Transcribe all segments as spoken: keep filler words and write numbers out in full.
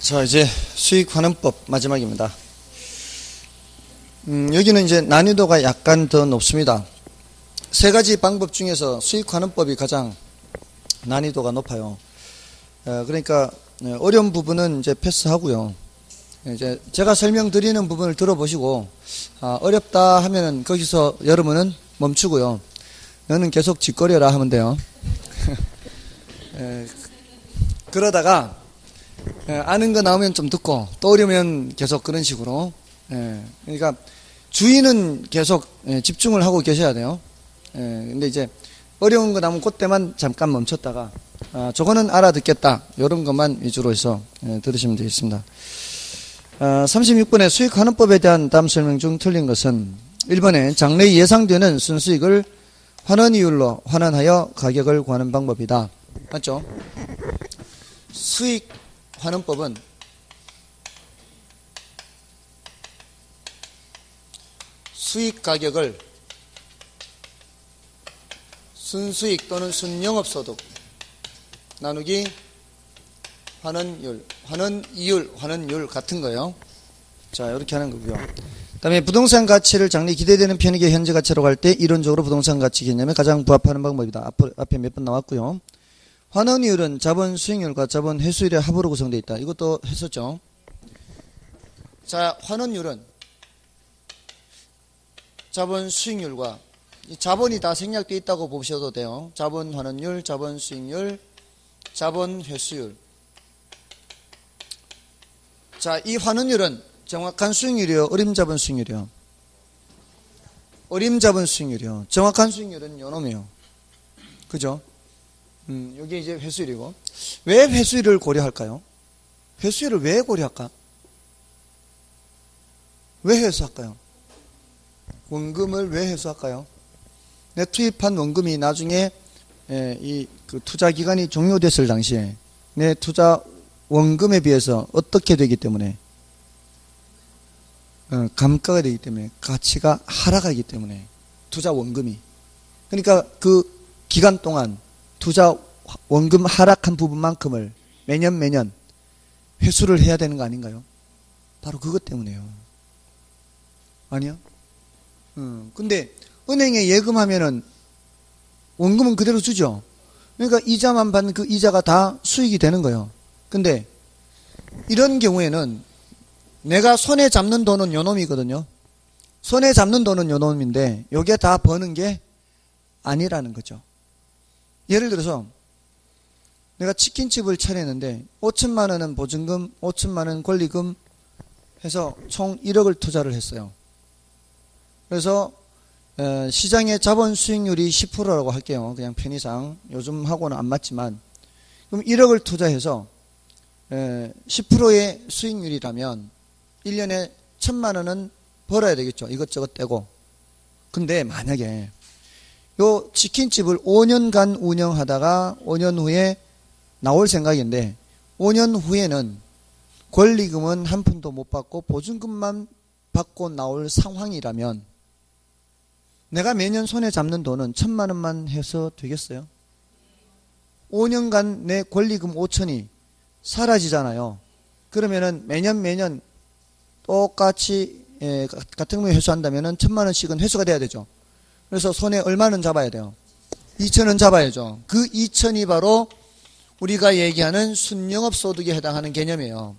자, 이제 수익환원법 마지막입니다. 음, 여기는 이제 난이도가 약간 더 높습니다. 세 가지 방법 중에서 수익환원법이 가장 난이도가 높아요. 어, 그러니까 어려운 부분은 이제 패스하고요. 이제 제가 설명드리는 부분을 들어보시고 아, 어렵다 하면은 거기서 여러분은 멈추고요. 너는 계속 짓거려라 하면 돼요. 에, 그러다가 에, 아는 거 나오면 좀 듣고 또 어려우면 계속 그런 식으로. 에, 그러니까 주의는 계속 에, 집중을 하고 계셔야 돼요. 에, 근데 이제 어려운 거 나오면 그때만 잠깐 멈췄다가 아, 저거는 알아듣겠다 이런 것만 위주로 해서 에, 들으시면 되겠습니다. 아, 삼십육 번의 수익환원법에 대한 다음 설명 중 틀린 것은 일 번에 장래에 예상되는 순수익을 환원이율로 환원하여 가격을 구하는 방법이다. 맞죠? 수익환원법은 수익가격을 순수익 또는 순영업소득 나누기 환원율, 환원이율, 환원율 같은 거예요. 자, 이렇게 하는 거고요. 그 다음에 부동산 가치를 장래 기대되는 편익의 현재 가치로 할 때 이론적으로 부동산 가치 개념에 가장 부합하는 방법이다. 앞, 앞에 몇 번 나왔고요. 환원이율은 자본 수익률과 자본 회수율의 합으로 구성되어 있다. 이것도 했었죠. 자, 환원율은 자본 수익률과 자본이 다 생략되어 있다고 보셔도 돼요. 자본 환원율, 자본 수익률, 자본 회수율. 자, 이 환원율은 정확한 수익률이요, 어림잡은 수익률이요? 어림잡은 수익률이요. 정확한 수익률은 요놈이요. 그죠? 음, 여기 이제 회수율이고. 왜 회수율을 고려할까요? 회수율을 왜 고려할까? 왜 회수할까요? 원금을 왜 회수할까요? 내 투입한 원금이 나중에 에, 이 그 투자 기간이 종료됐을 당시에 내 투자 원금에 비해서 어떻게 되기 때문에 어, 감가가 되기 때문에 가치가 하락하기 때문에 투자 원금이 그러니까 그 기간 동안 투자 원금 하락한 부분만큼을 매년 매년 회수를 해야 되는 거 아닌가요? 바로 그것 때문에요. 아니요? 음, 근데 은행에 예금하면은 원금은 그대로 주죠. 그러니까 이자만 받는 그 이자가 다 수익이 되는 거예요. 근데 이런 경우에는 내가 손에 잡는 돈은 요놈이거든요. 손에 잡는 돈은 요놈인데 요게 다 버는 게 아니라는 거죠. 예를 들어서 내가 치킨집을 차렸는데 오천만 원은 보증금, 오천만 원 권리금 해서 총 일억을 투자를 했어요. 그래서 시장의 자본 수익률이 십 퍼센트라고 할게요. 그냥 편의상. 요즘하고는 안 맞지만. 그럼 일억을 투자해서 십 퍼센트의 수익률이라면 일 년에 천만 원은 벌어야 되겠죠. 이것저것 떼고. 근데 만약에 요 치킨집을 오 년간 운영하다가 오 년 후에 나올 생각인데 오 년 후에는 권리금은 한 푼도 못 받고 보증금만 받고 나올 상황이라면 내가 매년 손에 잡는 돈은 천만 원만 해서 되겠어요? 오 년간 내 권리금 오천이 사라지잖아요. 그러면은 매년 매년 똑같이 에, 같은 거 회수한다면은 천만 원씩은 회수가 돼야 되죠. 그래서 손에 얼마는 잡아야 돼요? 이천 원 잡아야죠. 그 이천이 바로 우리가 얘기하는 순영업 소득에 해당하는 개념이에요.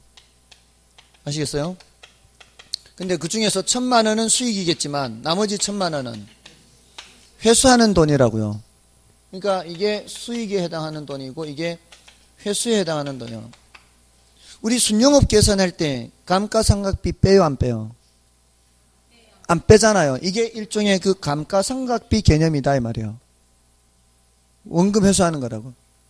아시겠어요? 근데 그 중에서 천만 원은 수익이겠지만 나머지 천만 원은 회수하는 돈이라고요. 그러니까 이게 수익에 해당하는 돈이고 이게 회수에 해당하는 돈이요. 우리 순영업 계산할 때 감가상각비 빼요, 안 빼요? 안 빼잖아요. 이게 일종의 그 감가상각비 개념이다 이 말이에요. 원금 회수하는 거라고.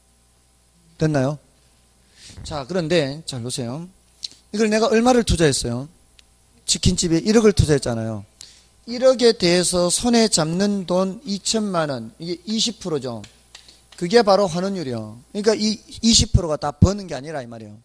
됐나요? 자, 그런데 잘 보세요. 이걸 내가 얼마를 투자했어요? 치킨집에 일억을 투자했잖아요. 일억에 대해서 손에 잡는 돈 이천만 원, 이게 이십 퍼센트죠. 그게 바로 환원율이요. 그러니까 이 이십 퍼센트가 다 버는 게 아니라 이 말이에요.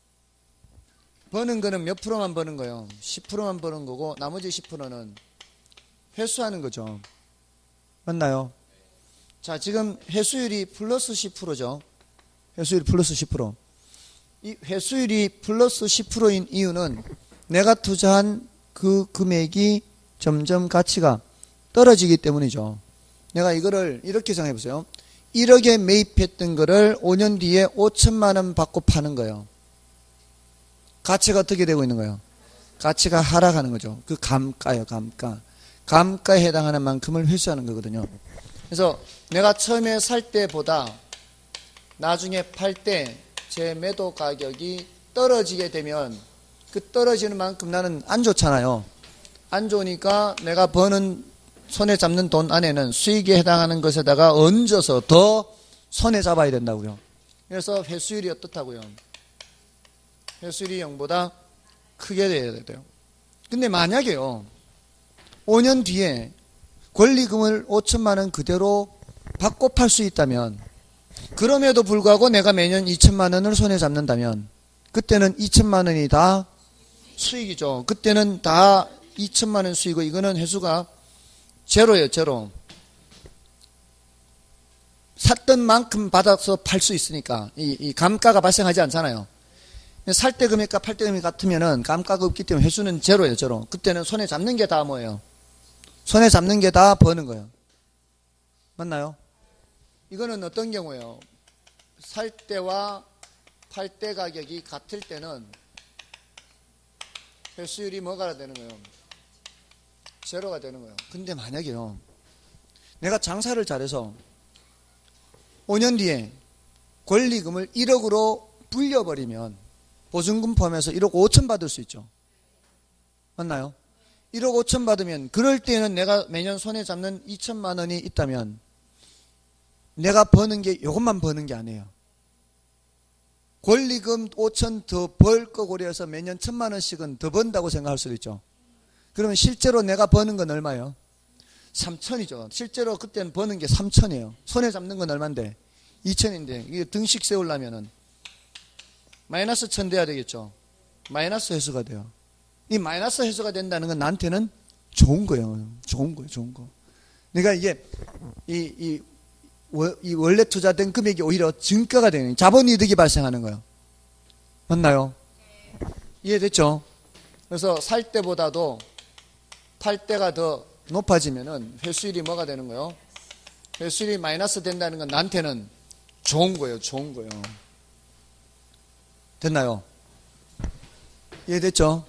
버는 거는 몇 프로만 버는 거예요? 십 퍼센트만 버는 거고 나머지 십 퍼센트는 회수하는 거죠. 맞나요? 자, 지금 회수율이 플러스 십 퍼센트죠. 회수율이 플러스 십 퍼센트. 이 회수율이 플러스 십 퍼센트인 이유는 내가 투자한 그 금액이 점점 가치가 떨어지기 때문이죠. 내가 이거를 이렇게 생각해 보세요. 일억에 매입했던 거를 오 년 뒤에 오천만 원 받고 파는 거예요. 가치가 어떻게 되고 있는 거예요? 가치가 하락하는 거죠. 그 감가예요, 감가. 감가에 해당하는 만큼을 회수하는 거거든요. 그래서 내가 처음에 살 때보다 나중에 팔 때 제 매도 가격이 떨어지게 되면 그 떨어지는 만큼 나는 안 좋잖아요. 안 좋으니까 내가 버는 손에 잡는 돈 안에는 수익에 해당하는 것에다가 얹어서 더 손에 잡아야 된다고요. 그래서 회수율이 어떻다고요? 회수율이 영보다 크게 돼야 돼요. 근데 만약에요, 오 년 뒤에 권리금을 오천만 원 그대로 받고 팔 수 있다면, 그럼에도 불구하고 내가 매년 이천만 원을 손에 잡는다면 그때는 이천만 원이 다 수익이죠. 그때는 다 이천만 원 수익이고 이거는 회수가 제로예요, 제로. 샀던 만큼 받아서 팔 수 있으니까 이, 이 감가가 발생하지 않잖아요. 살 때 금액과 팔 때 금액 같으면은 감가가 없기 때문에 회수는 제로예요, 제로. 그때는 손에 잡는 게 다 뭐예요? 손에 잡는 게 다 버는 거예요. 맞나요? 이거는 어떤 경우예요? 살 때와 팔 때 가격이 같을 때는 회수율이 뭐가 되는 거예요? 제로가 되는 거예요. 근데 만약에요, 내가 장사를 잘해서 오 년 뒤에 권리금을 일억으로 불려버리면 보증금 포함해서 일억 오천 받을 수 있죠. 맞나요? 일억 오천 받으면 그럴 때는 내가 매년 손에 잡는 이천만 원이 있다면 내가 버는 게 이것만 버는 게 아니에요. 권리금 오천 더 벌 거 고려해서 매년 천만 원씩은 더 번다고 생각할 수도 있죠. 그러면 실제로 내가 버는 건 얼마예요? 삼천이죠. 실제로 그때는 버는 게 삼천이에요. 손에 잡는 건 얼만데? 이천인데 이게 등식 세우려면은 마이너스 천 돼야 되겠죠. 마이너스 회수가 돼요. 이 마이너스 회수가 된다는 건 나한테는 좋은 거예요. 좋은 거예요. 좋은 거. 그러니까 이게 이, 이, 이 원래 투자된 금액이 오히려 증가가 되는, 자본이득이 발생하는 거예요. 맞나요? 이해됐죠? 그래서 살 때보다도 팔 때가 더 높아지면은 회수율이 뭐가 되는 거예요? 회수율이 마이너스 된다는 건 나한테는 좋은 거예요. 좋은 거예요. 됐나요? 이해됐죠?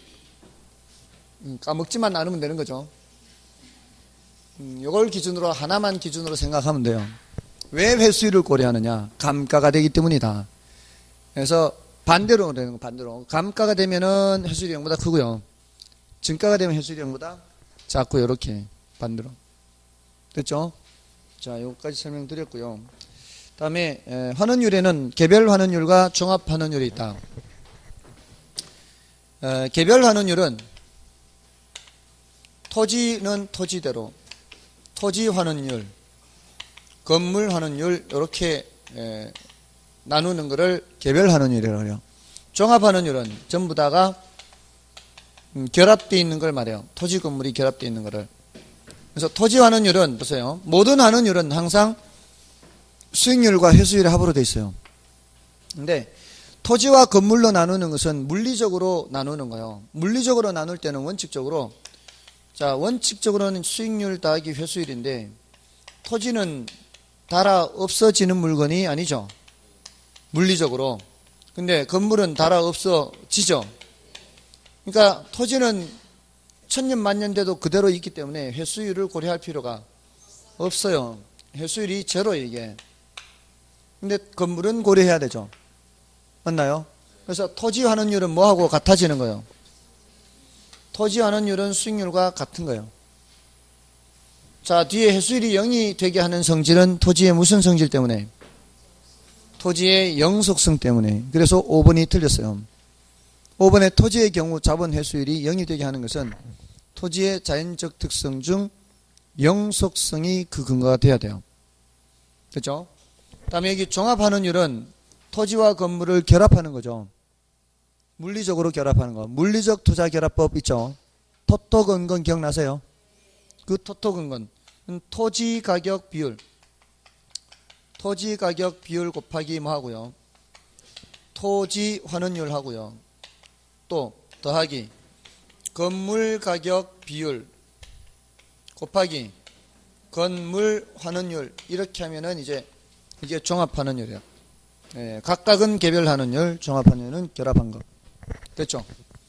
음, 까먹지만 않으면 되는 거죠. 음, 이걸 기준으로, 하나만 기준으로 생각하면 돼요. 왜 회수율을 고려하느냐? 감가가 되기 때문이다. 그래서 반대로 되는 거, 반대로. 감가가 되면은 회수율이 영보다 크고요. 증가가 되면 회수율이 영보다 작고, 이렇게 반대로. 됐죠? 자, 여기까지 설명드렸고요. 다음에 에, 환원율에는 개별 환원율과 종합 환원율이 있다. 에, 개별 환원율은 토지는 토지대로, 토지 환원율, 건물 환원율 이렇게 에, 나누는 것을 개별 환원율이라고 해요. 종합 환원율은 전부 다가 음, 결합되어 있는 걸 말해요. 토지 건물이 결합되어 있는 거를. 그래서 토지 환원율은 보세요. 모든 환원율은 항상 수익률과 회수율의 합으로 되어 있어요. 근데 토지와 건물로 나누는 것은 물리적으로 나누는 거예요. 물리적으로 나눌 때는 원칙적으로, 자, 원칙적으로는 수익률 더하기 회수율인데 토지는 달아 없어지는 물건이 아니죠. 물리적으로. 근데 건물은 달아 없어지죠. 그러니까 토지는 천년 만년 돼도 그대로 있기 때문에 회수율을 고려할 필요가 없어요. 회수율이 제로예요, 이게. 근데 건물은 고려해야 되죠. 맞나요? 그래서 토지 환원율은 뭐하고 같아지는 거예요? 토지 환원율은 수익률과 같은 거예요. 자, 뒤에 회수율이 영이 되게 하는 성질은 토지의 무슨 성질 때문에? 토지의 영속성 때문에. 그래서 오 번이 틀렸어요. 오 번의 토지의 경우 자본 회수율이 영이 되게 하는 것은 토지의 자연적 특성 중 영속성이 그 근거가 돼야 돼요. 그렇죠? 다음에 여기 종합환원율은 토지와 건물을 결합하는 거죠. 물리적으로 결합하는 거. 물리적 투자 결합법 있죠. 토토건건 기억나세요? 그 토토건건 토지 가격 비율, 토지 가격 비율 곱하기 뭐 하고요? 토지 환원율 하고요. 또 더하기 건물 가격 비율 곱하기 건물 환원율 이렇게 하면은 이제 이게 종합 환원율이에요. 예, 각각은 개별 환원율, 종합 환원율은 결합한 거. 됐죠?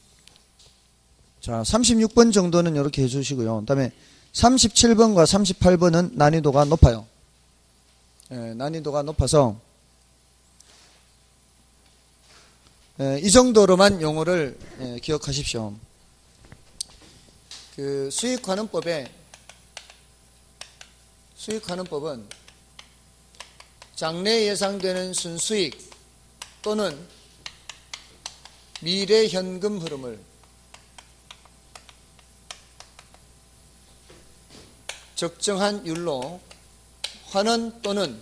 자, 삼십육 번 정도는 이렇게 해주시고요. 그 다음에 삼십칠 번과 삼십팔 번은 난이도가 높아요. 예, 난이도가 높아서 예, 이 정도로만 용어를 예, 기억하십시오. 그 수익환원법에 수익환원법은 장래 예상되는 순수익 또는 미래 현금 흐름을 적정한 율로 환원 또는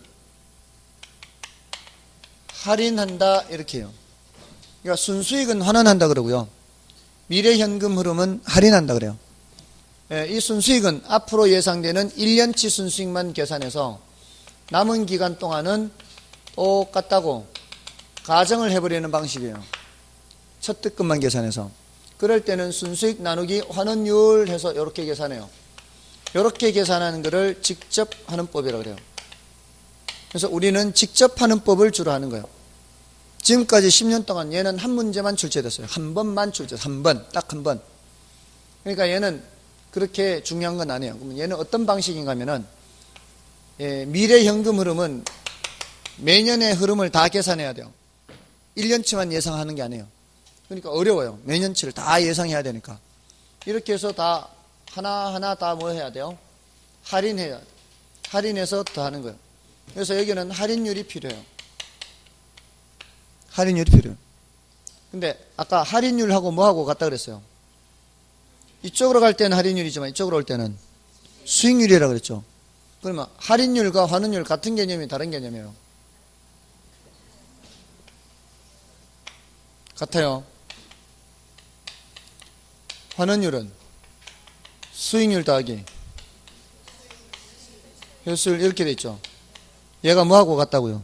할인한다 이렇게 해요. 그러니까 순수익은 환원한다 그러고요. 미래 현금 흐름은 할인한다 그래요. 이 순수익은 앞으로 예상되는 일 년치 순수익만 계산해서 남은 기간 동안은 똑같다고 가정을 해버리는 방식이에요. 첫 득금만 계산해서. 그럴 때는 순수익 나누기 환원율 해서 이렇게 계산해요. 이렇게 계산하는 것을 직접 하는 법이라고 그래요. 그래서 우리는 직접 하는 법을 주로 하는 거예요. 지금까지 십 년 동안 얘는 한 문제만 출제됐어요. 한 번만 출제됐어요. 한 번, 딱 한 번. 그러니까 얘는 그렇게 중요한 건 아니에요. 그러면 얘는 어떤 방식인가 하면은 예, 미래 현금 흐름은 매년의 흐름을 다 계산해야 돼요. 일 년치만 예상하는 게 아니에요. 그러니까 어려워요. 매년치를 다 예상해야 되니까. 이렇게 해서 다 하나하나 다 뭐 해야 돼요? 할인해야 돼요. 할인해서 더 하는 거예요. 그래서 여기는 할인율이 필요해요. 할인율이 필요해요. 근데 아까 할인율하고 뭐하고 같다 그랬어요? 이쪽으로 갈 때는 할인율이지만 이쪽으로 올 때는 수익률이라고 그랬죠. 그러면 할인율과 환원율 같은 개념이 다른 개념이에요. 같아요. 환원율은 수익률 더하기 효율 이렇게 돼 있죠. 얘가 뭐하고 같다고요?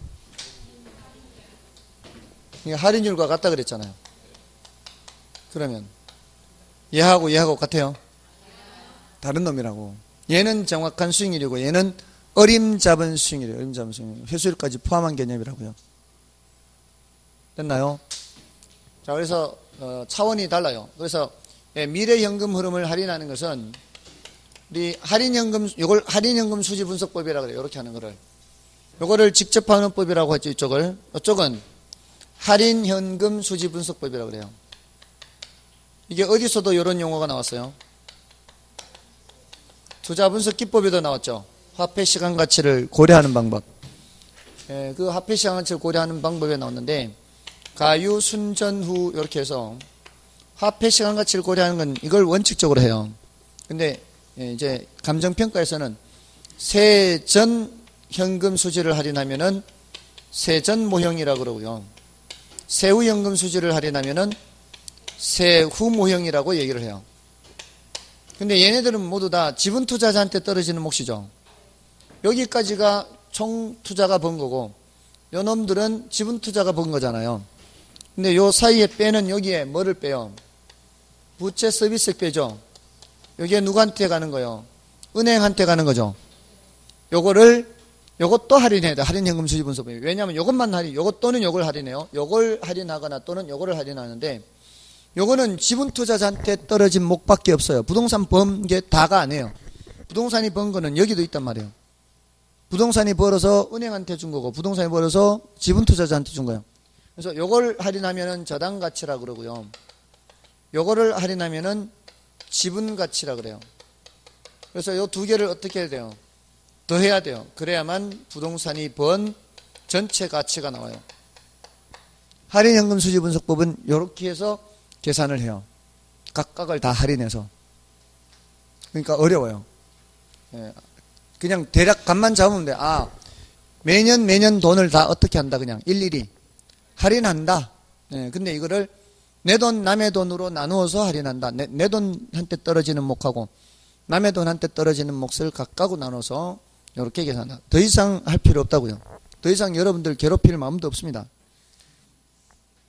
할인율과 같다 그랬잖아요. 그러면 얘하고 얘하고 같아요? 다른 놈이라고. 얘는 정확한 수익률이고 얘는 어림잡은 수익률이에요. 어림잡은 수익률. 회수율까지 포함한 개념이라고요. 됐나요? 자, 그래서 어, 차원이 달라요. 그래서 예, 미래현금 흐름을 할인하는 것은 우리 할인현금, 요걸 할인현금 수지 분석법이라고 그래요. 이렇게 하는 거를. 요거를 직접 하는 법이라고 했죠. 이쪽을. 이쪽은 할인현금 수지 분석법이라고 그래요. 이게 어디서도 이런 용어가 나왔어요? 투자 분석 기법에도 나왔죠. 화폐 시간 가치를 고려하는 방법. 예, 그 화폐 시간 가치를 고려하는 방법에 나왔는데 가유, 순전, 후 이렇게 해서 화폐 시간 가치를 고려하는 건 이걸 원칙적으로 해요. 근데 예, 이제 감정평가에서는 세전 현금 수지를 할인하면은 세전 모형이라고 그러고요. 세후 현금 수지를 할인하면은 세후 모형이라고 얘기를 해요. 근데 얘네들은 모두 다 지분 투자자한테 떨어지는 몫이죠. 여기까지가 총 투자가 번 거고 요 놈들은 지분 투자가 번 거잖아요. 근데 요 사이에 빼는 여기에 뭐를 빼요? 부채 서비스 빼죠. 여기에 누구한테 가는 거요? 은행한테 가는 거죠. 요거를 요것도 할인해야 돼. 할인현금 수지 분석법이. 왜냐하면 요것만 할인, 요것 또는 요걸 할인해요. 요걸 할인하거나 또는 요거를 할인하는데 요거는 지분 투자자한테 떨어진 몫밖에 없어요. 부동산 번 게 다가 아니에요. 부동산이 번 거는 여기도 있단 말이에요. 부동산이 벌어서 은행한테 준 거고 부동산이 벌어서 지분 투자자한테 준 거예요. 그래서 요걸 할인하면은 저당 가치라 그러고요. 요거를 할인하면은 지분 가치라 그래요. 그래서 요 두 개를 어떻게 해야 돼요? 더해야 돼요. 그래야만 부동산이 번 전체 가치가 나와요. 할인현금 수지 분석법은 이렇게 해서 계산을 해요. 각각을 다 할인해서. 그러니까 어려워요. 예. 그냥 대략 값만 잡으면 돼. 아, 매년 매년 돈을 다 어떻게 한다. 그냥 일일이 할인한다. 예. 근데 이거를 내 돈 남의 돈으로 나누어서 할인한다. 내, 내 돈한테 떨어지는 몫하고 남의 돈한테 떨어지는 몫을 각각으로 나눠서 이렇게 계산한다. 더 이상 할 필요 없다고요. 더 이상 여러분들 괴롭힐 마음도 없습니다.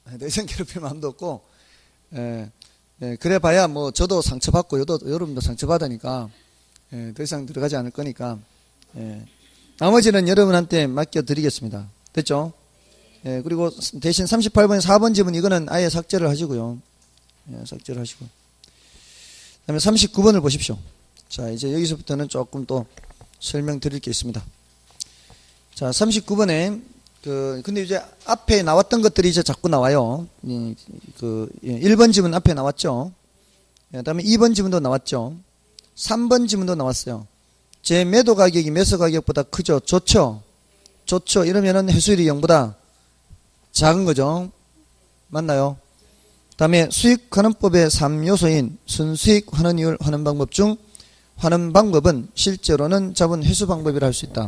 더 이상 괴롭힐 마음도 없고, 예, 예, 그래 봐야 뭐 저도 상처받고 여도, 여러분도 상처받으니까, 예, 더 이상 들어가지 않을 거니까, 예, 나머지는 여러분한테 맡겨드리겠습니다. 됐죠? 예, 그리고 대신 삼십팔 번에 사 번 집은 이거는 아예 삭제를 하시고요. 예, 삭제를 하시고. 그 다음에 삼십구 번을 보십시오. 자, 이제 여기서부터는 조금 또 설명드릴 게 있습니다. 자, 삼십구 번에, 그, 근데 이제 앞에 나왔던 것들이 이제 자꾸 나와요. 이, 그, 일 번 지문 앞에 나왔죠. 그 다음에 이 번 지문도 나왔죠. 삼 번 지문도 나왔어요. 제 매도 가격이 매수 가격보다 크죠. 좋죠. 좋죠. 이러면은 회수율이 영보다 작은 거죠. 맞나요? 그 다음에 수익환원법의 삼 요소인 순수익 환원이율 환원 방법 중 환원 방법은 실제로는 자본 회수 방법이라 할 수 있다.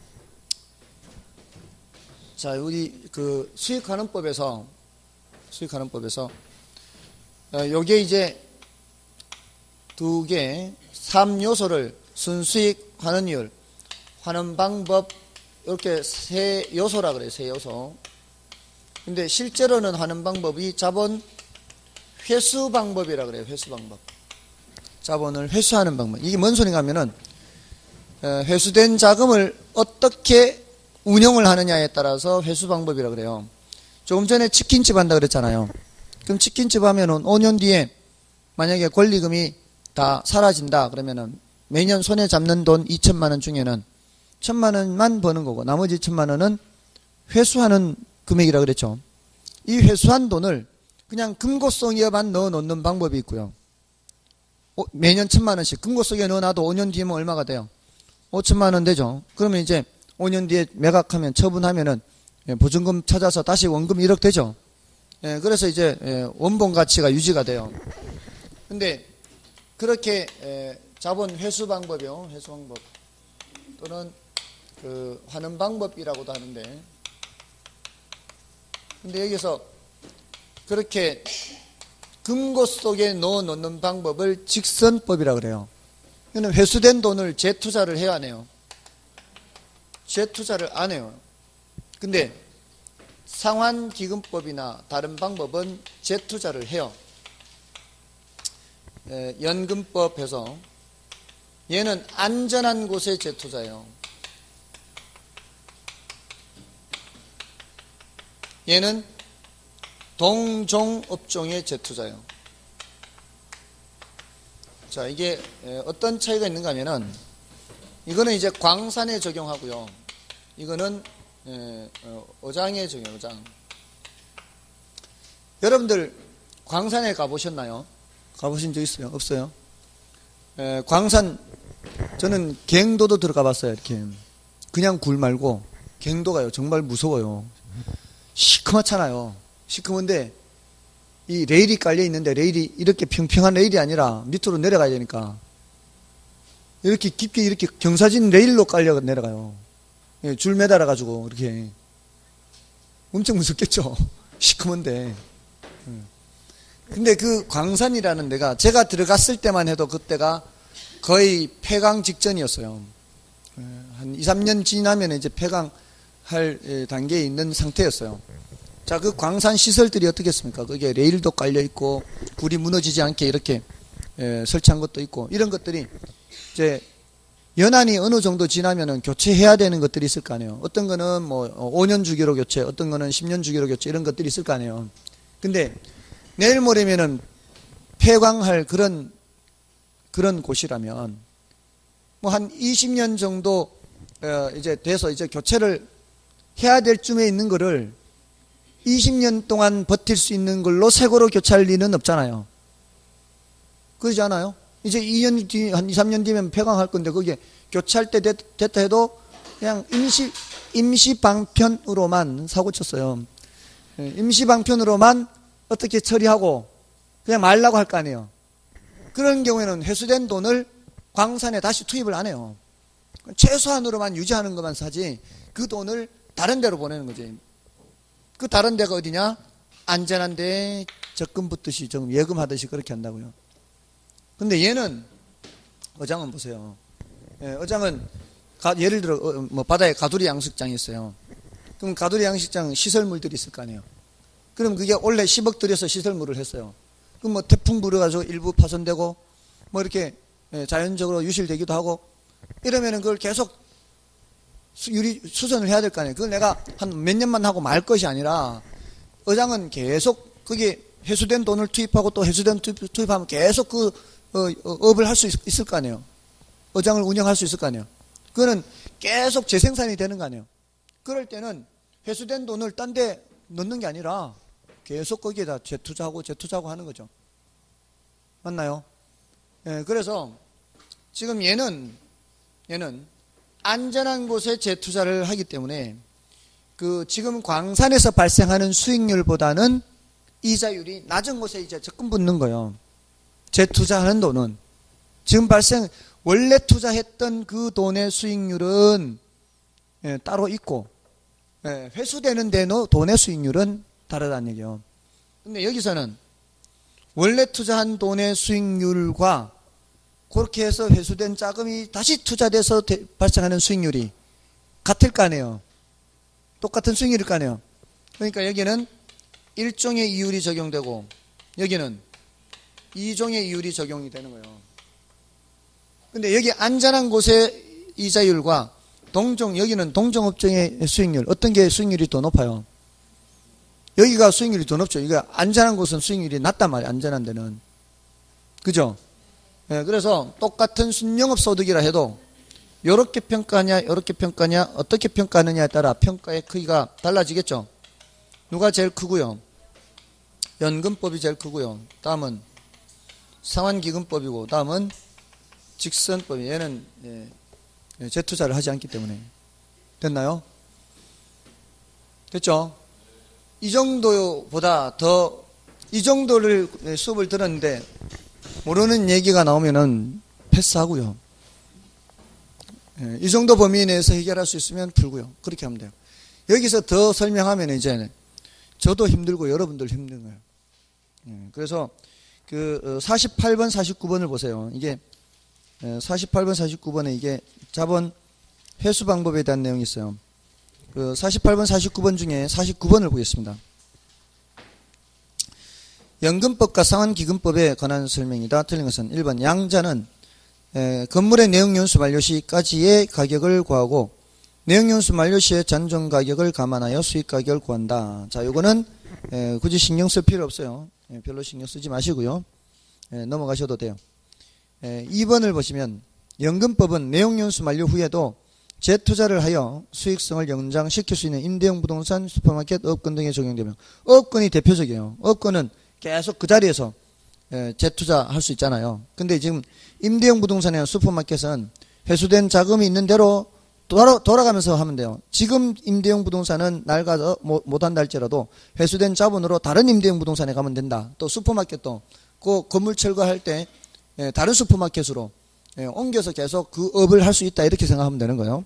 자, 우리 그 수익환원법에서 수익환원법에서 어, 요게 이제 두 개, 삼 요소를 순수익 환원이율, 환원 방법 이렇게 세 요소라 그래요. 세 요소. 근데 실제로는 환원 방법이 자본 회수 방법이라 그래요. 회수 방법. 자본을 회수하는 방법. 이게 뭔 소리가 하면은 회수된 자금을 어떻게 운영을 하느냐에 따라서 회수 방법이라 그래요. 조금 전에 치킨집 한다 그랬잖아요. 그럼 치킨집 하면은 오 년 뒤에 만약에 권리금이 다 사라진다 그러면은 매년 손에 잡는 돈 이천만 원 중에는 천만 원만 버는 거고 나머지 천만 원은 회수하는 금액이라 그랬죠. 이 회수한 돈을 그냥 금고송에만 넣어 놓는 방법이 있고요. 매년 천만 원씩 금고송에 넣어 놔도 오 년 뒤면 얼마가 돼요? 오천만 원 되죠. 그러면 이제 오 년 뒤에 매각하면 처분하면은 보증금 찾아서 다시 원금 일억 되죠. 예, 그래서 이제 원본 가치가 유지가 돼요. 근데 그렇게 자본 회수 방법이요. 회수 방법 또는 그 환원 방법이라고도 하는데 근데 여기서 그렇게 금고 속에 넣어 놓는 방법을 직선법이라고 그래요. 이거는 회수된 돈을 재투자를 해야 하네요. 재투자를 안 해요. 근데 상환기금법이나 다른 방법은 재투자를 해요. 에, 연금법에서 얘는 안전한 곳에 재투자해요. 얘는 동종업종에 재투자예요. 자, 이게 어떤 차이가 있는가 하면은 이거는 이제 광산에 적용하고요. 이거는 어장에 적용, 어장. 여러분들 광산에 가보셨나요? 가보신 적 있어요? 없어요? 에, 광산, 저는 갱도도 들어가 봤어요. 이렇게 그냥 굴 말고 갱도가요. 정말 무서워요. 시커멓잖아요. 시커먼데 이 레일이 깔려 있는데 레일이 이렇게 평평한 레일이 아니라 밑으로 내려가야 되니까 이렇게 깊게 이렇게 경사진 레일로 깔려 내려가요. 예, 줄 매달아 가지고 이렇게 엄청 무섭겠죠. 시커먼데. 근데 그 광산이라는 데가 제가 들어갔을 때만 해도 그때가 거의 폐광 직전이었어요. 한 이, 삼 년 지나면 이제 폐광할 단계에 있는 상태였어요. 자, 그 광산 시설들이 어떻겠습니까? 그게 레일도 깔려 있고 굴이 무너지지 않게 이렇게 에, 설치한 것도 있고 이런 것들이 이제 연한이 어느 정도 지나면은 교체해야 되는 것들이 있을 거 아니에요. 어떤 거는 뭐 오 년 주기로 교체, 어떤 거는 십 년 주기로 교체 이런 것들이 있을 거 아니에요. 근데 내일 모레면은 폐광할 그런 그런 곳이라면 뭐 한 이십 년 정도 어, 이제 돼서 이제 교체를 해야 될 쯤에 있는 거를 이십 년 동안 버틸 수 있는 걸로 새거로 교체할 리는 없잖아요. 그러지 않아요? 이제 이 년 뒤, 한 이, 삼 년 뒤면 폐광할 건데, 거기에 교체할 때 됐, 됐다 해도 그냥 임시, 임시 방편으로만 사고 쳤어요. 임시 방편으로만 어떻게 처리하고 그냥 말라고 할 거 아니에요. 그런 경우에는 회수된 돈을 광산에 다시 투입을 안 해요. 최소한으로만 유지하는 것만 사지, 그 돈을 다른 데로 보내는 거지. 그 다른 데가 어디냐? 안전한 데에 적금 붙듯이, 좀 예금하듯이 그렇게 한다고요. 근데 얘는, 어장은 보세요. 예, 어장은, 가, 예를 들어, 어, 뭐, 바다에 가두리 양식장이 있어요. 그럼 가두리 양식장 시설물들이 있을 거 아니에요. 그럼 그게 원래 십억 들여서 시설물을 했어요. 그럼 뭐 태풍 불어가지고 일부 파손되고 뭐 이렇게 자연적으로 유실되기도 하고 이러면은 그걸 계속 수, 유리, 수선을 해야 될 거 아니에요. 그걸 내가 한 몇 년만 하고 말 것이 아니라 의장은 계속 그게 회수된 돈을 투입하고 또 회수된 투입, 투입하면 계속 그 어, 어, 업을 할 수 있을 거 아니에요. 의장을 운영할 수 있을 거 아니에요. 그거는 계속 재생산이 되는 거 아니에요. 그럴 때는 회수된 돈을 딴 데 넣는 게 아니라 계속 거기에다 재투자하고 재투자하고 하는 거죠. 맞나요? 예, 그래서 지금 얘는 얘는 안전한 곳에 재투자를 하기 때문에 그 지금 광산에서 발생하는 수익률보다는 이자율이 낮은 곳에 이제 적금 붙는 거예요. 재투자하는 돈은 지금 발생 원래 투자했던 그 돈의 수익률은 예, 따로 있고 예, 회수되는 데는 돈의 수익률은 다르다는 얘기예요. 근데 여기서는 원래 투자한 돈의 수익률과 그렇게 해서 회수된 자금이 다시 투자돼서 대, 발생하는 수익률이 같을 거 아니에요. 똑같은 수익률일 거 아니에요. 그러니까 여기는 일종의 이율이 적용되고 여기는 이종의 이율이 적용이 되는 거예요. 근데 여기 안전한 곳의 이자율과 동종, 여기는 동종업종의 수익률, 어떤 게 수익률이 더 높아요? 여기가 수익률이 더 높죠. 이거 안전한 곳은 수익률이 낮단 말이에요. 안전한 데는. 그죠? 예, 그래서 똑같은 순영업 소득이라 해도 요렇게 평가하냐, 요렇게 평가하냐, 어떻게 평가하느냐에 따라 평가의 크기가 달라지겠죠. 누가 제일 크고요? 연금법이 제일 크고요. 다음은 상환기금법이고, 다음은 직선법이. 얘는 예, 예, 재투자를 하지 않기 때문에. 됐나요? 됐죠? 이 정도보다 더, 이 정도를 수업을 들었는데 모르는 얘기가 나오면은 패스하고요. 예, 이 정도 범위 내에서 해결할 수 있으면 풀고요. 그렇게 하면 돼요. 여기서 더 설명하면 이제 저도 힘들고 여러분들 힘든 거예요. 예, 그래서 그 사십팔 번, 사십구 번을 보세요. 이게 사십팔 번, 사십구 번에 이게 자본 회수 방법에 대한 내용이 있어요. 그 사십팔 번, 사십구 번 중에 사십구 번을 보겠습니다. 연금법과 상환기금법에 관한 설명이다. 틀린 것은 일 번 양자는 에, 건물의 내용연수 만료 시까지의 가격을 구하고 내용연수 만료 시의 잔존 가격을 감안하여 수익 가격을 구한다. 자, 요거는 에, 굳이 신경 쓸 필요 없어요. 에, 별로 신경 쓰지 마시고요. 에, 넘어가셔도 돼요. 에, 이 번을 보시면 연금법은 내용연수 만료 후에도 재투자를 하여 수익성을 연장시킬 수 있는 임대형 부동산, 슈퍼마켓, 업권 등에 적용되며 업권이 대표적이에요. 업권은 계속 그 자리에서 재투자할 수 있잖아요. 근데 지금 임대형 부동산이나 슈퍼마켓은 회수된 자금이 있는 대로 돌아, 돌아가면서 하면 돼요. 지금 임대형 부동산은 낡아서 못한다 할지라도 회수된 자본으로 다른 임대형 부동산에 가면 된다. 또 슈퍼마켓도 그 건물 철거할 때 다른 슈퍼마켓으로 옮겨서 계속 그 업을 할 수 있다. 이렇게 생각하면 되는 거예요.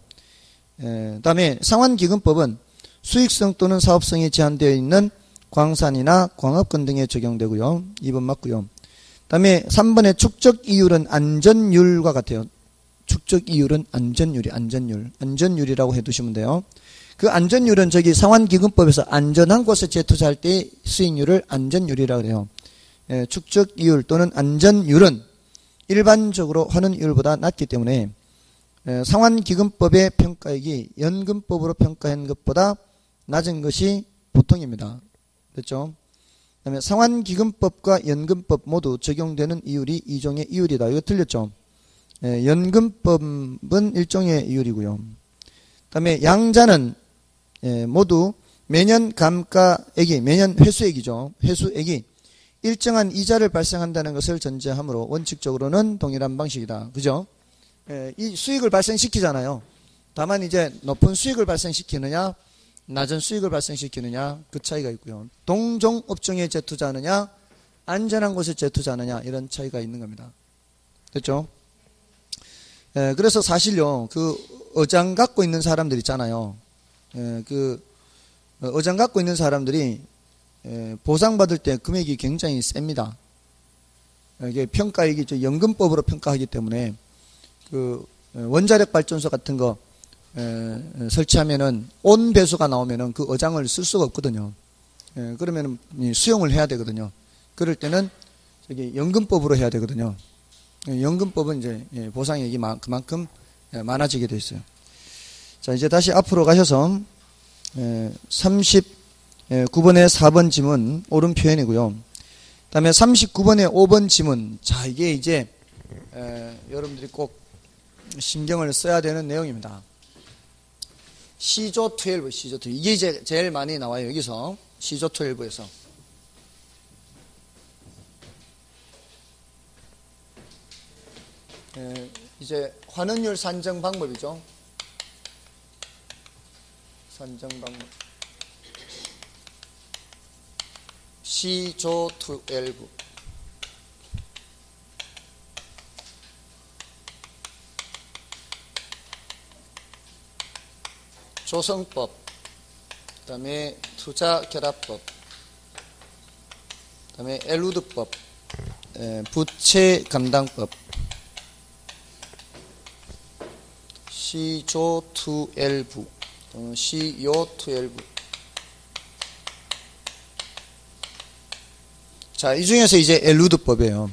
그 다음에 상환기금법은 수익성 또는 사업성이 제한되어 있는 광산이나 광업권 등에 적용되고요. 이 번 맞고요. 그 다음에 삼 번의 축적 이율은 안전율과 같아요. 축적 이율은 안전율이 안전율. 안전율이라고 해두시면 돼요. 그 안전율은 저기 상환기금법에서 안전한 곳에 재투자할 때의 수익률을 안전율이라고 해요. 예, 축적 이율 또는 안전율은 일반적으로 하는 이율보다 낮기 때문에 예, 상환기금법의 평가액이 연금법으로 평가한 것보다 낮은 것이 보통입니다. 됐죠? 그 다음에 상환기금법과 연금법 모두 적용되는 이율이 이종의 이율이다. 이거 틀렸죠? 예, 연금법은 일종의 이율이고요. 그 다음에 양자는 예, 모두 매년 감가액이, 매년 회수액이죠. 회수액이 일정한 이자를 발생한다는 것을 전제하므로 원칙적으로는 동일한 방식이다. 그죠? 예, 이 수익을 발생시키잖아요. 다만 이제 높은 수익을 발생시키느냐, 낮은 수익을 발생시키느냐, 그 차이가 있고요. 동종 업종에 재투자하느냐, 안전한 곳에 재투자하느냐, 이런 차이가 있는 겁니다. 됐죠? 예, 그래서 사실요, 그 어장 갖고 있는 사람들 있잖아요. 예, 그 어장 갖고 있는 사람들이 예, 보상받을 때 금액이 굉장히 셉니다. 이게 평가액이 저 연금법으로 평가하기 때문에 그 원자력 발전소 같은 거 에, 설치하면은 온 배수가 나오면은 그 어장을 쓸 수가 없거든요. 예, 그러면 수용을 해야 되거든요. 그럴 때는 저기 연금법으로 해야 되거든요. 예, 연금법은 이제 예, 보상액이 마, 그만큼 예, 많아지게 돼 있어요. 자, 이제 다시 앞으로 가셔서 예, 삼십구 번의 사 번 지문 옳은 표현이고요. 그 다음에 삼십구 번의 오 번 지문. 자, 이게 이제 에, 여러분들이 꼭 신경을 써야 되는 내용입니다. 시조 십이, 시조 십이. 이게 이제 제일 많이 나와요. 여기서 시조 십이에서. 에, 이제 환원율 산정 방법이죠. 산정 방법. 시조 십이. 조성법, 그 다음에 투자결합법, 그 다음에 엘루드법, 부채감당법, 시조 십이, 시요 십이. 자, 이 중에서 이제 엘루드법이에요.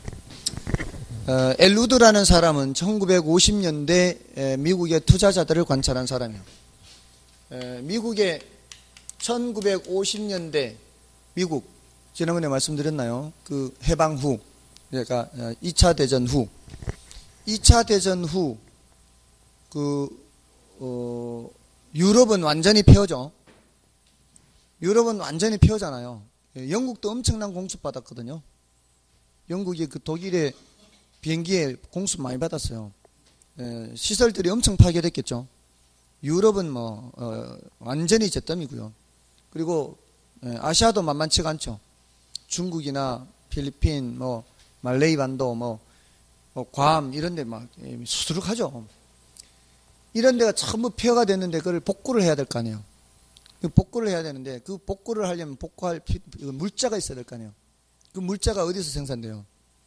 어, 엘루드라는 사람은 천구백오십 년대 미국의 투자자들을 관찰한 사람이에요. 에, 미국의 천구백오십 년대 미국, 지난번에 말씀드렸나요? 그 해방 후, 그러니까 이 차 대전 후, 이 차 대전 후, 그, 어, 유럽은 완전히 폐허죠. 유럽은 완전히 폐허잖아요. 영국도 엄청난 공습 받았거든요. 영국이 그 독일의 비행기에 공습 많이 받았어요. 에, 시설들이 엄청 파괴됐겠죠. 유럽은 뭐 어, 완전히 잿더미고요. 그리고 에, 아시아도 만만치가 않죠. 중국이나 필리핀, 뭐 말레이 반도, 뭐, 뭐 괌 이런 데 막 수두룩하죠. 이런 데가 전부 폐허가 됐는데 그걸 복구를 해야 될 거 아니에요. 그 복구를 해야 되는데 그 복구를 하려면 복구할 피, 물자가 있어야 될 거 아니에요. 그 물자가 어디서 생산돼요?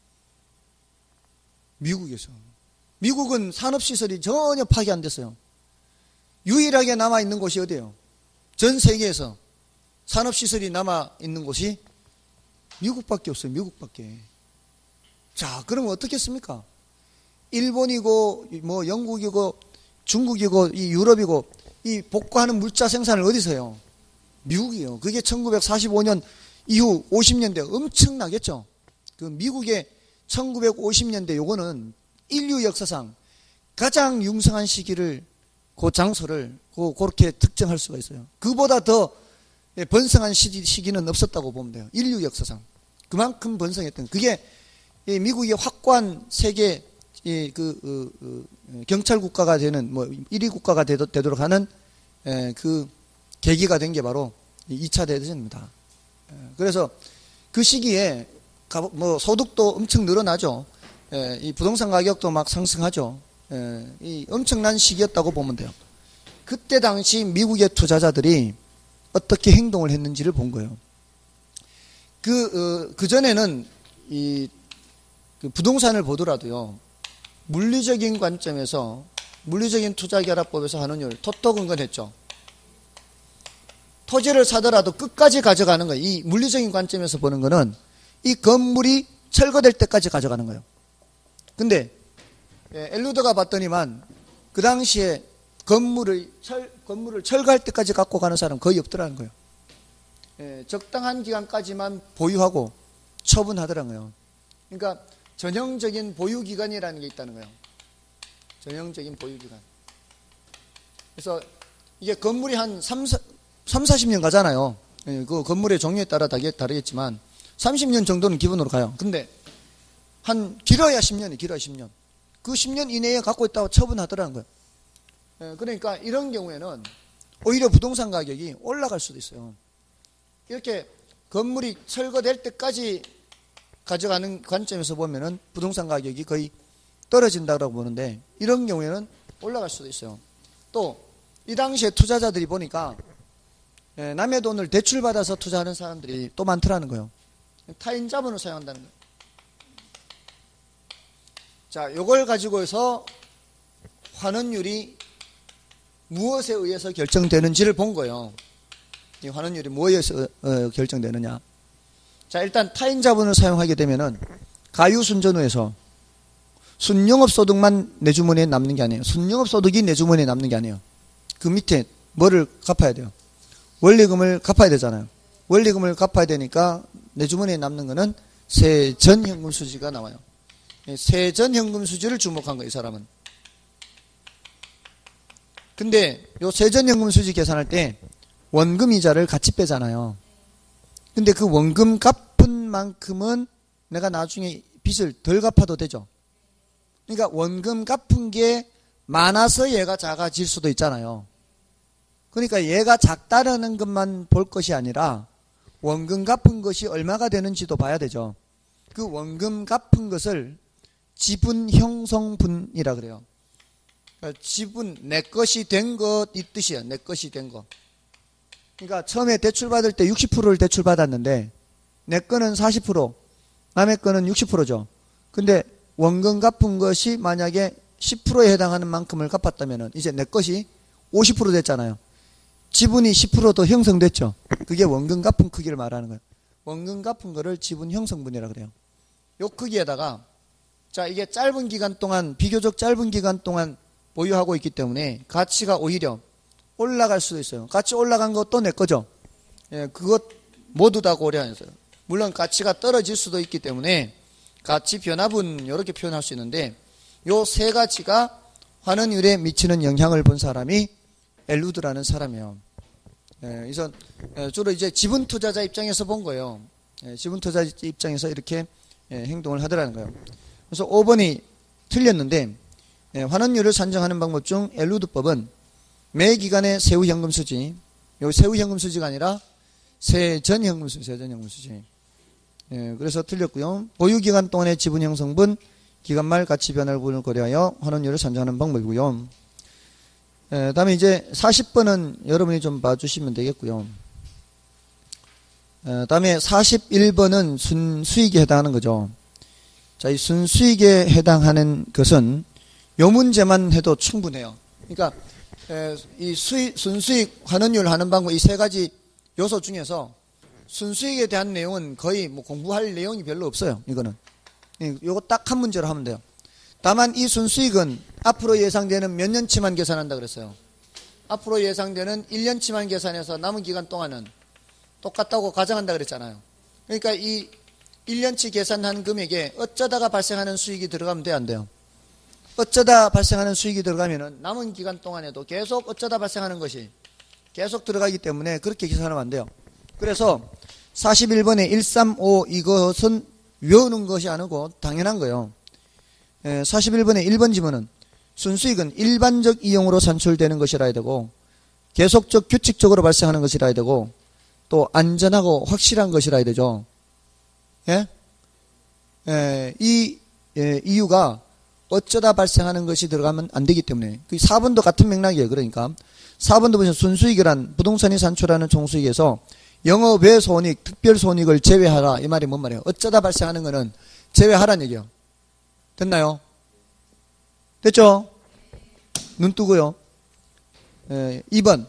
미국에서. 미국은 산업시설이 전혀 파괴 안 됐어요. 유일하게 남아있는 곳이 어디예요? 전 세계에서 산업시설이 남아있는 곳이 미국밖에 없어요. 미국밖에. 자, 그러면 어떻겠습니까? 일본이고 뭐 영국이고 중국이고 이 유럽이고 이 복구하는 물자 생산을 어디서 해요? 미국이요. 그게 천구백사십오 년 이후 오십 년대 엄청나겠죠. 그 미국의 천구백오십 년대 요거는 인류 역사상 가장 융성한 시기를 그 장소를 그 그렇게 특정할 수가 있어요. 그보다 더 번성한 시기, 시기는 없었다고 보면 돼요. 인류 역사상 그만큼 번성했던 그게 미국이 확고한 세계 그, 그, 그 경찰 국가가 되는 뭐 일 위 국가가 되도, 되도록 하는 에, 그 계기가 된 게 바로 이 차 대전입니다. 그래서 그 시기에 뭐 소득도 엄청 늘어나죠. 에, 이 부동산 가격도 막 상승하죠. 에, 이 엄청난 시기였다고 보면 돼요. 그때 당시 미국의 투자자들이 어떻게 행동을 했는지를 본 거예요. 그, 어, 그 전에는 이 그 부동산을 보더라도요, 물리적인 관점에서, 물리적인 투자결합법에서 환원율, 토토근건했죠. 토지를 사더라도 끝까지 가져가는 거예요. 이 물리적인 관점에서 보는 거는 이 건물이 철거될 때까지 가져가는 거예요. 근데 예, 엘루드가 봤더니만 그 당시에 건물을 철, 건물을 철거할 때까지 갖고 가는 사람 거의 없더라는 거예요. 예, 적당한 기간까지만 보유하고 처분하더라고요. 그러니까 전형적인 보유기간이라는 게 있다는 거예요. 전형적인 보유기간. 그래서 이게 건물이 한 삼, 사십 년 가잖아요. 예, 그 건물의 종류에 따라 다르겠지만 삼십 년 정도는 기본으로 가요. 근데 한 길어야 십 년이 길어야 십 년. 그 십 년 이내에 갖고 있다고 처분하더라는 거예요. 예, 그러니까 이런 경우에는 오히려 부동산 가격이 올라갈 수도 있어요. 이렇게 건물이 철거될 때까지 가져가는 관점에서 보면은 부동산 가격이 거의 떨어진다고 보는데 이런 경우에는 올라갈 수도 있어요. 또 이 당시에 투자자들이 보니까 예, 남의 돈을 대출받아서 투자하는 사람들이 또 많더라는 거예요. 타인 자본을 사용한다는 거예요. 자, 요걸 가지고 해서 환원율이 무엇에 의해서 결정되는지를 본 거예요. 이 환원율이 뭐에서 어, 결정되느냐. 자, 일단 타인 자본을 사용하게 되면은 가유순전후에서 순영업소득만 내 주머니에 남는 게 아니에요. 순영업소득이 내 주머니에 남는 게 아니에요. 그 밑에 뭐를 갚아야 돼요? 원리금을 갚아야 되잖아요. 원리금을 갚아야 되니까 내 주머니에 남는 거는 세전현금수지가 나와요. 세전현금수지를 주목한 거예요, 이 사람은. 근데 요 세전현금수지 계산할 때 원금이자를 같이 빼잖아요. 근데 그 원금 갚은 만큼은 내가 나중에 빚을 덜 갚아도 되죠. 그러니까 원금 갚은 게 많아서 얘가 작아질 수도 있잖아요. 그러니까 얘가 작다라는 것만 볼 것이 아니라 원금 갚은 것이 얼마가 되는지도 봐야 되죠. 그 원금 갚은 것을 지분 형성분이라 그래요. 그러니까 지분, 내 것이 된 것 이 뜻이에요. 내 것이 된 거. 그러니까 처음에 대출받을 때 육십 퍼센트를 대출받았는데 내 거는 사십 퍼센트, 남의 거는 육십 퍼센트죠. 근데 원금 갚은 것이 만약에 십 퍼센트에 해당하는 만큼을 갚았다면 이제 내 것이 오십 퍼센트 됐잖아요. 지분이 십 퍼센트 더 형성됐죠. 그게 원금 갚은 크기를 말하는 거예요. 원금 갚은 거를 지분 형성분이라 그래요. 요 크기에다가 자, 이게 짧은 기간 동안, 비교적 짧은 기간 동안 보유하고 있기 때문에 가치가 오히려 올라갈 수도 있어요. 가치 올라간 것도 내 거죠. 예, 그것 모두 다 고려하면서요. 물론 가치가 떨어질 수도 있기 때문에 가치 변화분 이렇게 표현할 수 있는데 요 세 가지가 환원율에 미치는 영향을 본 사람이 엘루드라는 사람이에요. 예, 그래서 주로 이제 지분 투자자 입장에서 본 거예요. 예, 지분 투자자 입장에서 이렇게 예, 행동을 하더라는 거예요. 그래서 오 번이 틀렸는데 예, 환원율을 산정하는 방법 중 엘루드법은 매 기간의 세후현금수지, 여기 세후현금수지가 아니라 세전현금수지, 세전현금수지. 예, 그래서 틀렸고요. 보유기간 동안의 지분 형성분, 기간말 가치 변화를 고려하여 환원율을 산정하는 방법이고요. 예, 다음에 이제 사십 번은 여러분이 좀 봐주시면 되겠고요. 예, 다음에 사십일 번은 순수익에 해당하는 거죠. 자, 이 순수익에 해당하는 것은 요 문제만 해도 충분해요. 그러니까 에, 이 수익, 순수익 환원율 하는 방법 이 세 가지 요소 중에서 순수익에 대한 내용은 거의 뭐 공부할 내용이 별로 없어요. 이거는 요거 딱 한 문제로 하면 돼요. 다만 이 순수익은 앞으로 예상되는 몇 년치만 계산한다 그랬어요. 앞으로 예상되는 일 년치만 계산해서 남은 기간 동안은 똑같다고 가정한다 그랬잖아요. 그러니까 이 일 년치 계산한 금액에 어쩌다가 발생하는 수익이 들어가면 돼요, 안 돼요? 어쩌다 발생하는 수익이 들어가면은 남은 기간 동안에도 계속 어쩌다 발생하는 것이 계속 들어가기 때문에 그렇게 계산하면 안 돼요. 그래서 사십일 번에 일삼오 이것은 외우는 것이 아니고 당연한 거예요. 사십일 번에 일 번 지문은 순수익은 일반적 이용으로 산출되는 것이라 해야 되고 계속적 규칙적으로 발생하는 것이라 해야 되고 또 안전하고 확실한 것이라 해야 되죠. 예? 예, 이 예, 이유가 어쩌다 발생하는 것이 들어가면 안 되기 때문에 그 사 번도 같은 맥락이에요. 그러니까 사 번도 보시면 순수익이란 부동산이 산출하는 총수익에서 영업 외 손익, 특별 손익을 제외하라. 이 말이 뭔 말이에요? 어쩌다 발생하는 거는 제외하라는 얘기예요. 됐나요? 됐죠? 눈 뜨고요. 에, 이 번.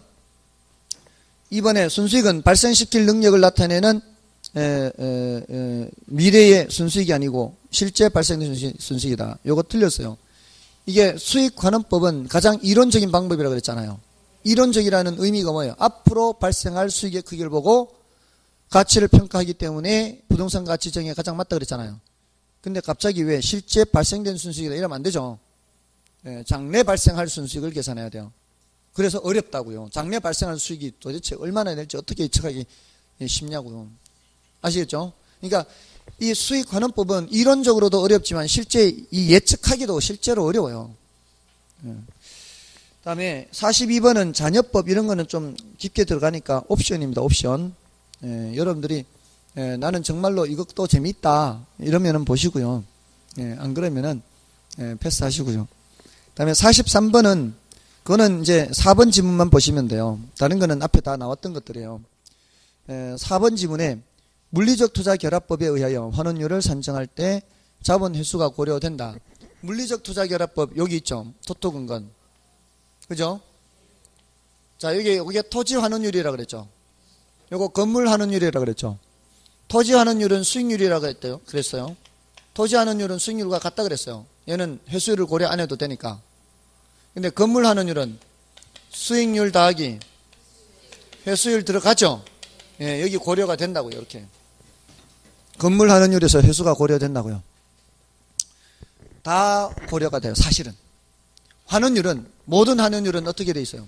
이 번에 순수익은 발생시킬 능력을 나타내는 에, 에, 에, 미래의 순수익이 아니고 실제 발생된 순수익, 순수익이다. 요거 틀렸어요. 이게 수익환원법은 가장 이론적인 방법이라고 그랬잖아요. 이론적이라는 의미가 뭐예요? 앞으로 발생할 수익의 크기를 보고 가치를 평가하기 때문에 부동산 가치 정의에 가장 맞다 그랬잖아요. 근데 갑자기 왜 실제 발생된 순수익이다 이러면 안 되죠. 예, 장래 발생할 순수익을 계산해야 돼요. 그래서 어렵다고요. 장래 발생할 수익이 도대체 얼마나 될지 어떻게 예측하기 쉽냐고요. 아시겠죠? 그러니까 이 수익환원법은 이론적으로도 어렵지만 실제 이 예측하기도 실제로 어려워요. 예. 다음에 사십이 번은 자녀법 이런 거는 좀 깊게 들어가니까 옵션입니다. 옵션. 예, 여러분들이 예, 나는 정말로 이것도 재미있다 이러면은 보시고요. 예, 안 그러면은 예, 패스하시고요. 다음에 사십삼 번은 그거는 이제 사 번 지문만 보시면 돼요. 다른 거는 앞에 다 나왔던 것들이에요. 예, 사 번 지문에 물리적 투자 결합법에 의하여 환원율을 산정할 때 자본 회수가 고려된다. 물리적 투자 결합법 여기 있죠. 토토근건. 그죠? 자, 여기, 여기 토지 환원율이라고 그랬죠. 요거 건물 환원율이라고 그랬죠. 토지 환원율은 수익률이라고 했대요. 그랬어요. 토지 환원율은 수익률과 같다 그랬어요. 얘는 회수율을 고려 안 해도 되니까. 근데 건물 환원율은 수익률 더하기 회수율 들어가죠. 예, 여기 고려가 된다고요. 이렇게. 건물 환원율에서 회수가 고려된다고요. 다 고려가 돼요. 사실은. 환원율은, 모든 환원율은 어떻게 돼 있어요?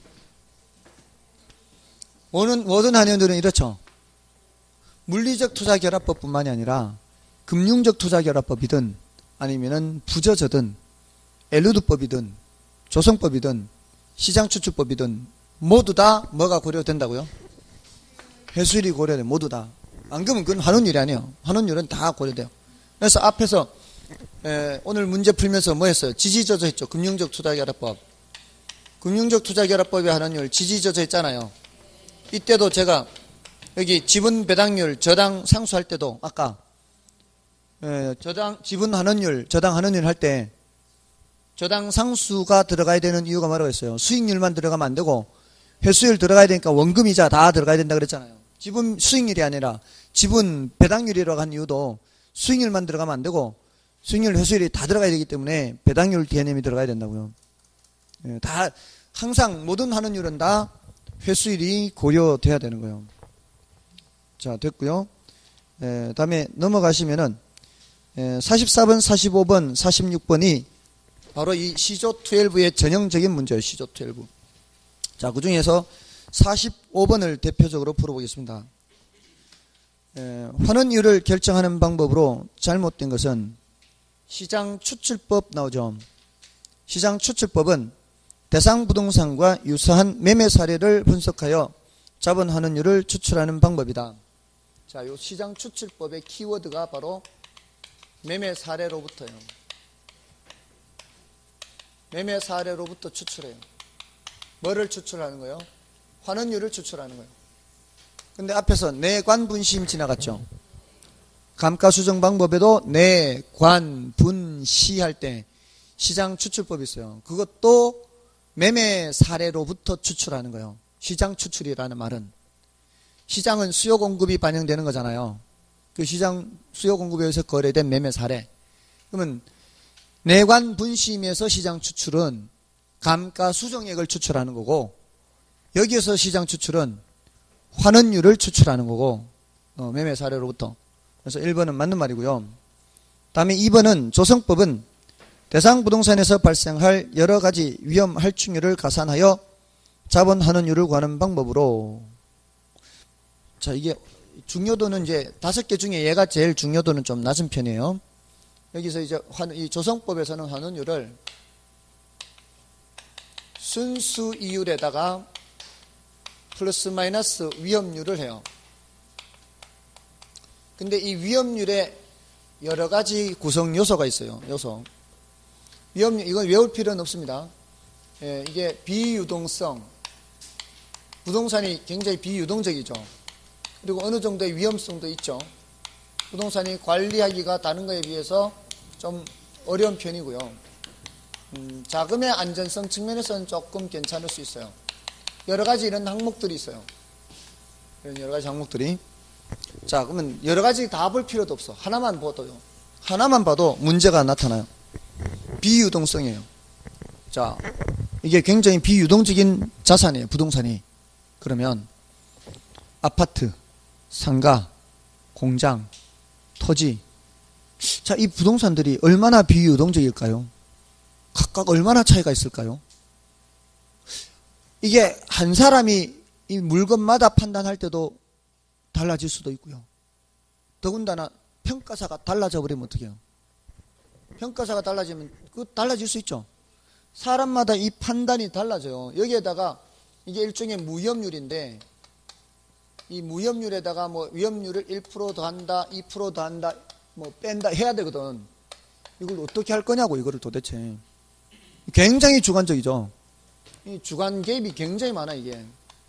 모든, 모든 환원율은 이렇죠. 물리적 투자결합법뿐만이 아니라 금융적 투자결합법이든 아니면은 부저저든 엘루드법이든 조성법이든 시장추출법이든 모두 다 뭐가 고려된다고요? 회수율이 고려돼. 모두 다. 안 그러면 그건 환원율이 아니에요. 환원율은 다 고려돼요. 그래서 앞에서 에, 오늘 문제 풀면서 뭐 했어요? 지지저저 했죠. 금융적 투자결합법. 금융적 투자결합법의 환원율 지지저저 했잖아요. 이때도 제가 여기 지분 배당률 저당 상수할 때도 아까 에, 저당 지분 환원율 저당 환원율 할 때 저당 상수가 들어가야 되는 이유가 뭐라고 했어요? 수익률만 들어가면 안 되고 회수율 들어가야 되니까 원금이자 다 들어가야 된다 그랬잖아요. 지분 수익률이 아니라 지분 배당률이라고 한 이유도 수익률만 들어가면 안 되고 수익률 회수율이 다 들어가야 되기 때문에 배당률 개념이 들어가야 된다고요. 예, 다 항상 모든 환원율은 다 회수율이 고려돼야 되는 거예요. 자, 됐고요. 에, 다음에 넘어가시면은 에, 사십사 번, 사십오 번, 사십육 번이 바로 이 시조 십이의 전형적인 문제예요. 시조 십이. 자, 그 중에서 사십오 번을 대표적으로 풀어보겠습니다. 에, 환원율을 결정하는 방법으로 잘못된 것은 시장 추출법 나오죠. 시장 추출법은 대상 부동산과 유사한 매매 사례를 분석하여 자본 환원율을 추출하는 방법이다. 자, 이 시장 추출법의 키워드가 바로 매매 사례로부터요. 매매 사례로부터 추출해요. 뭐를 추출하는 거예요? 환원율을 추출하는 거예요. 근데 앞에서 내관 분심 지나갔죠. 감가수정 방법에도 내관 분시 할 때 시장 추출법이 있어요. 그것도 매매 사례로부터 추출하는 거예요. 시장 추출이라는 말은 시장은 수요 공급이 반영되는 거잖아요. 그 시장 수요 공급에 의해서 거래된 매매 사례. 그러면 내관 분심에서 시장 추출은 감가 수정액을 추출하는 거고 여기에서 시장 추출은 환원율을 추출하는 거고 어, 매매 사례로부터. 그래서 일 번은 맞는 말이고요. 다음에 이 번은 조성법은 대상 부동산에서 발생할 여러 가지 위험 할충률을 가산하여 자본 환원율을 구하는 방법으로. 자, 이게 중요도는 이제 다섯 개 중에 얘가 제일 중요도는 좀 낮은 편이에요. 여기서 이제 환, 이 조성법에서는 환원율을 순수 이율에다가 플러스 마이너스 위험률을 해요. 근데 이 위험률에 여러 가지 구성 요소가 있어요. 요소. 위험률, 이건 외울 필요는 없습니다. 예, 이게 비유동성. 부동산이 굉장히 비유동적이죠. 그리고 어느 정도의 위험성도 있죠. 부동산이 관리하기가 다른 거에 비해서 좀 어려운 편이고요. 음, 자금의 안전성 측면에서는 조금 괜찮을 수 있어요. 여러 가지 이런 항목들이 있어요. 이런 여러 가지 항목들이. 자, 그러면 여러 가지 다 볼 필요도 없어. 하나만 봐도요. 하나만 봐도 문제가 나타나요. 비유동성이에요. 자, 이게 굉장히 비유동적인 자산이에요. 부동산이. 그러면 아파트, 상가, 공장, 토지. 자, 이 부동산들이 얼마나 비유동적일까요? 각각 얼마나 차이가 있을까요? 이게 한 사람이 이 물건마다 판단할 때도 달라질 수도 있고요. 더군다나 평가사가 달라져 버리면 어떡해요? 평가사가 달라지면 그 달라질 수 있죠. 사람마다 이 판단이 달라져요. 여기에다가 이게 일종의 무위험률인데 이 무위험률에다가 뭐 위험률을 일 퍼센트 더한다, 이 퍼센트 더한다, 뭐 뺀다 해야 되거든. 이걸 어떻게 할 거냐고 이거를 도대체. 굉장히 주관적이죠. 이 주관 개입이 굉장히 많아 이게.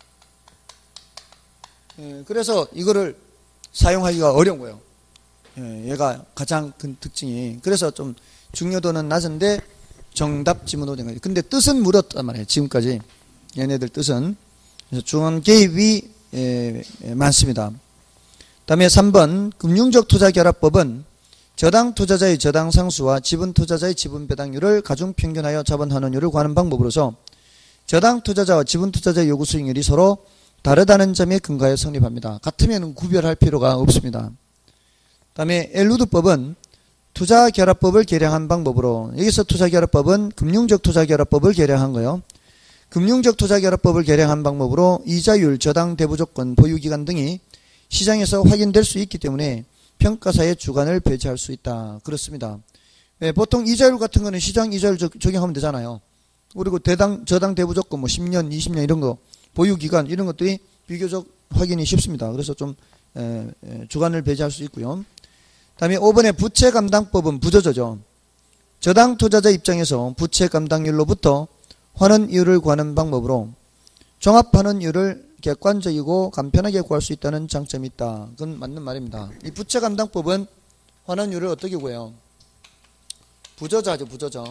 예, 그래서 이거를 사용하기가 어려운 거예요. 예, 얘가 가장 큰 특징이. 그래서 좀 중요도는 낮은데 정답 지문으로 된 거예요. 근데 뜻은 물었단 말이에요. 지금까지 얘네들 뜻은. 그래서 주관 개입이 에, 에, 많습니다. 다음에 삼 번 금융적 투자결합법은 저당 투자자의 저당 상수와 지분 투자자의 지분 배당률을 가중 평균하여 자본 환원율을 구하는 방법으로서 저당 투자자와 지분 투자자의 요구 수익률이 서로 다르다는 점에 근거하여 성립합니다. 같으면 구별할 필요가 없습니다. 다음에 엘루드법은 투자결합법을 개량한 방법으로, 여기서 투자결합법은 금융적 투자결합법을 개량한 거예요. 금융적 투자결합법을 개량한 방법으로 이자율, 저당 대부조건, 보유기간 등이 시장에서 확인될 수 있기 때문에 평가사의 주관을 배제할 수 있다. 그렇습니다. 네, 보통 이자율 같은 거는 시장 이자율 적용하면 되잖아요. 그리고 대당, 저당 대부조건 뭐 십 년, 이십 년 이런 거, 보유기간 이런 것들이 비교적 확인이 쉽습니다. 그래서 좀 에, 에, 주관을 배제할 수 있고요. 다음에 오 번의 부채감당법은 부저저죠. 저당 투자자 입장에서 부채 감당률로부터 환원이율을 구하는 방법으로 종합환원이율을 객관적이고 간편하게 구할 수 있다는 장점이 있다. 그건 맞는 말입니다. 이 부채 감당법은 환원율을 어떻게 구해요? 부저자죠, 부저자.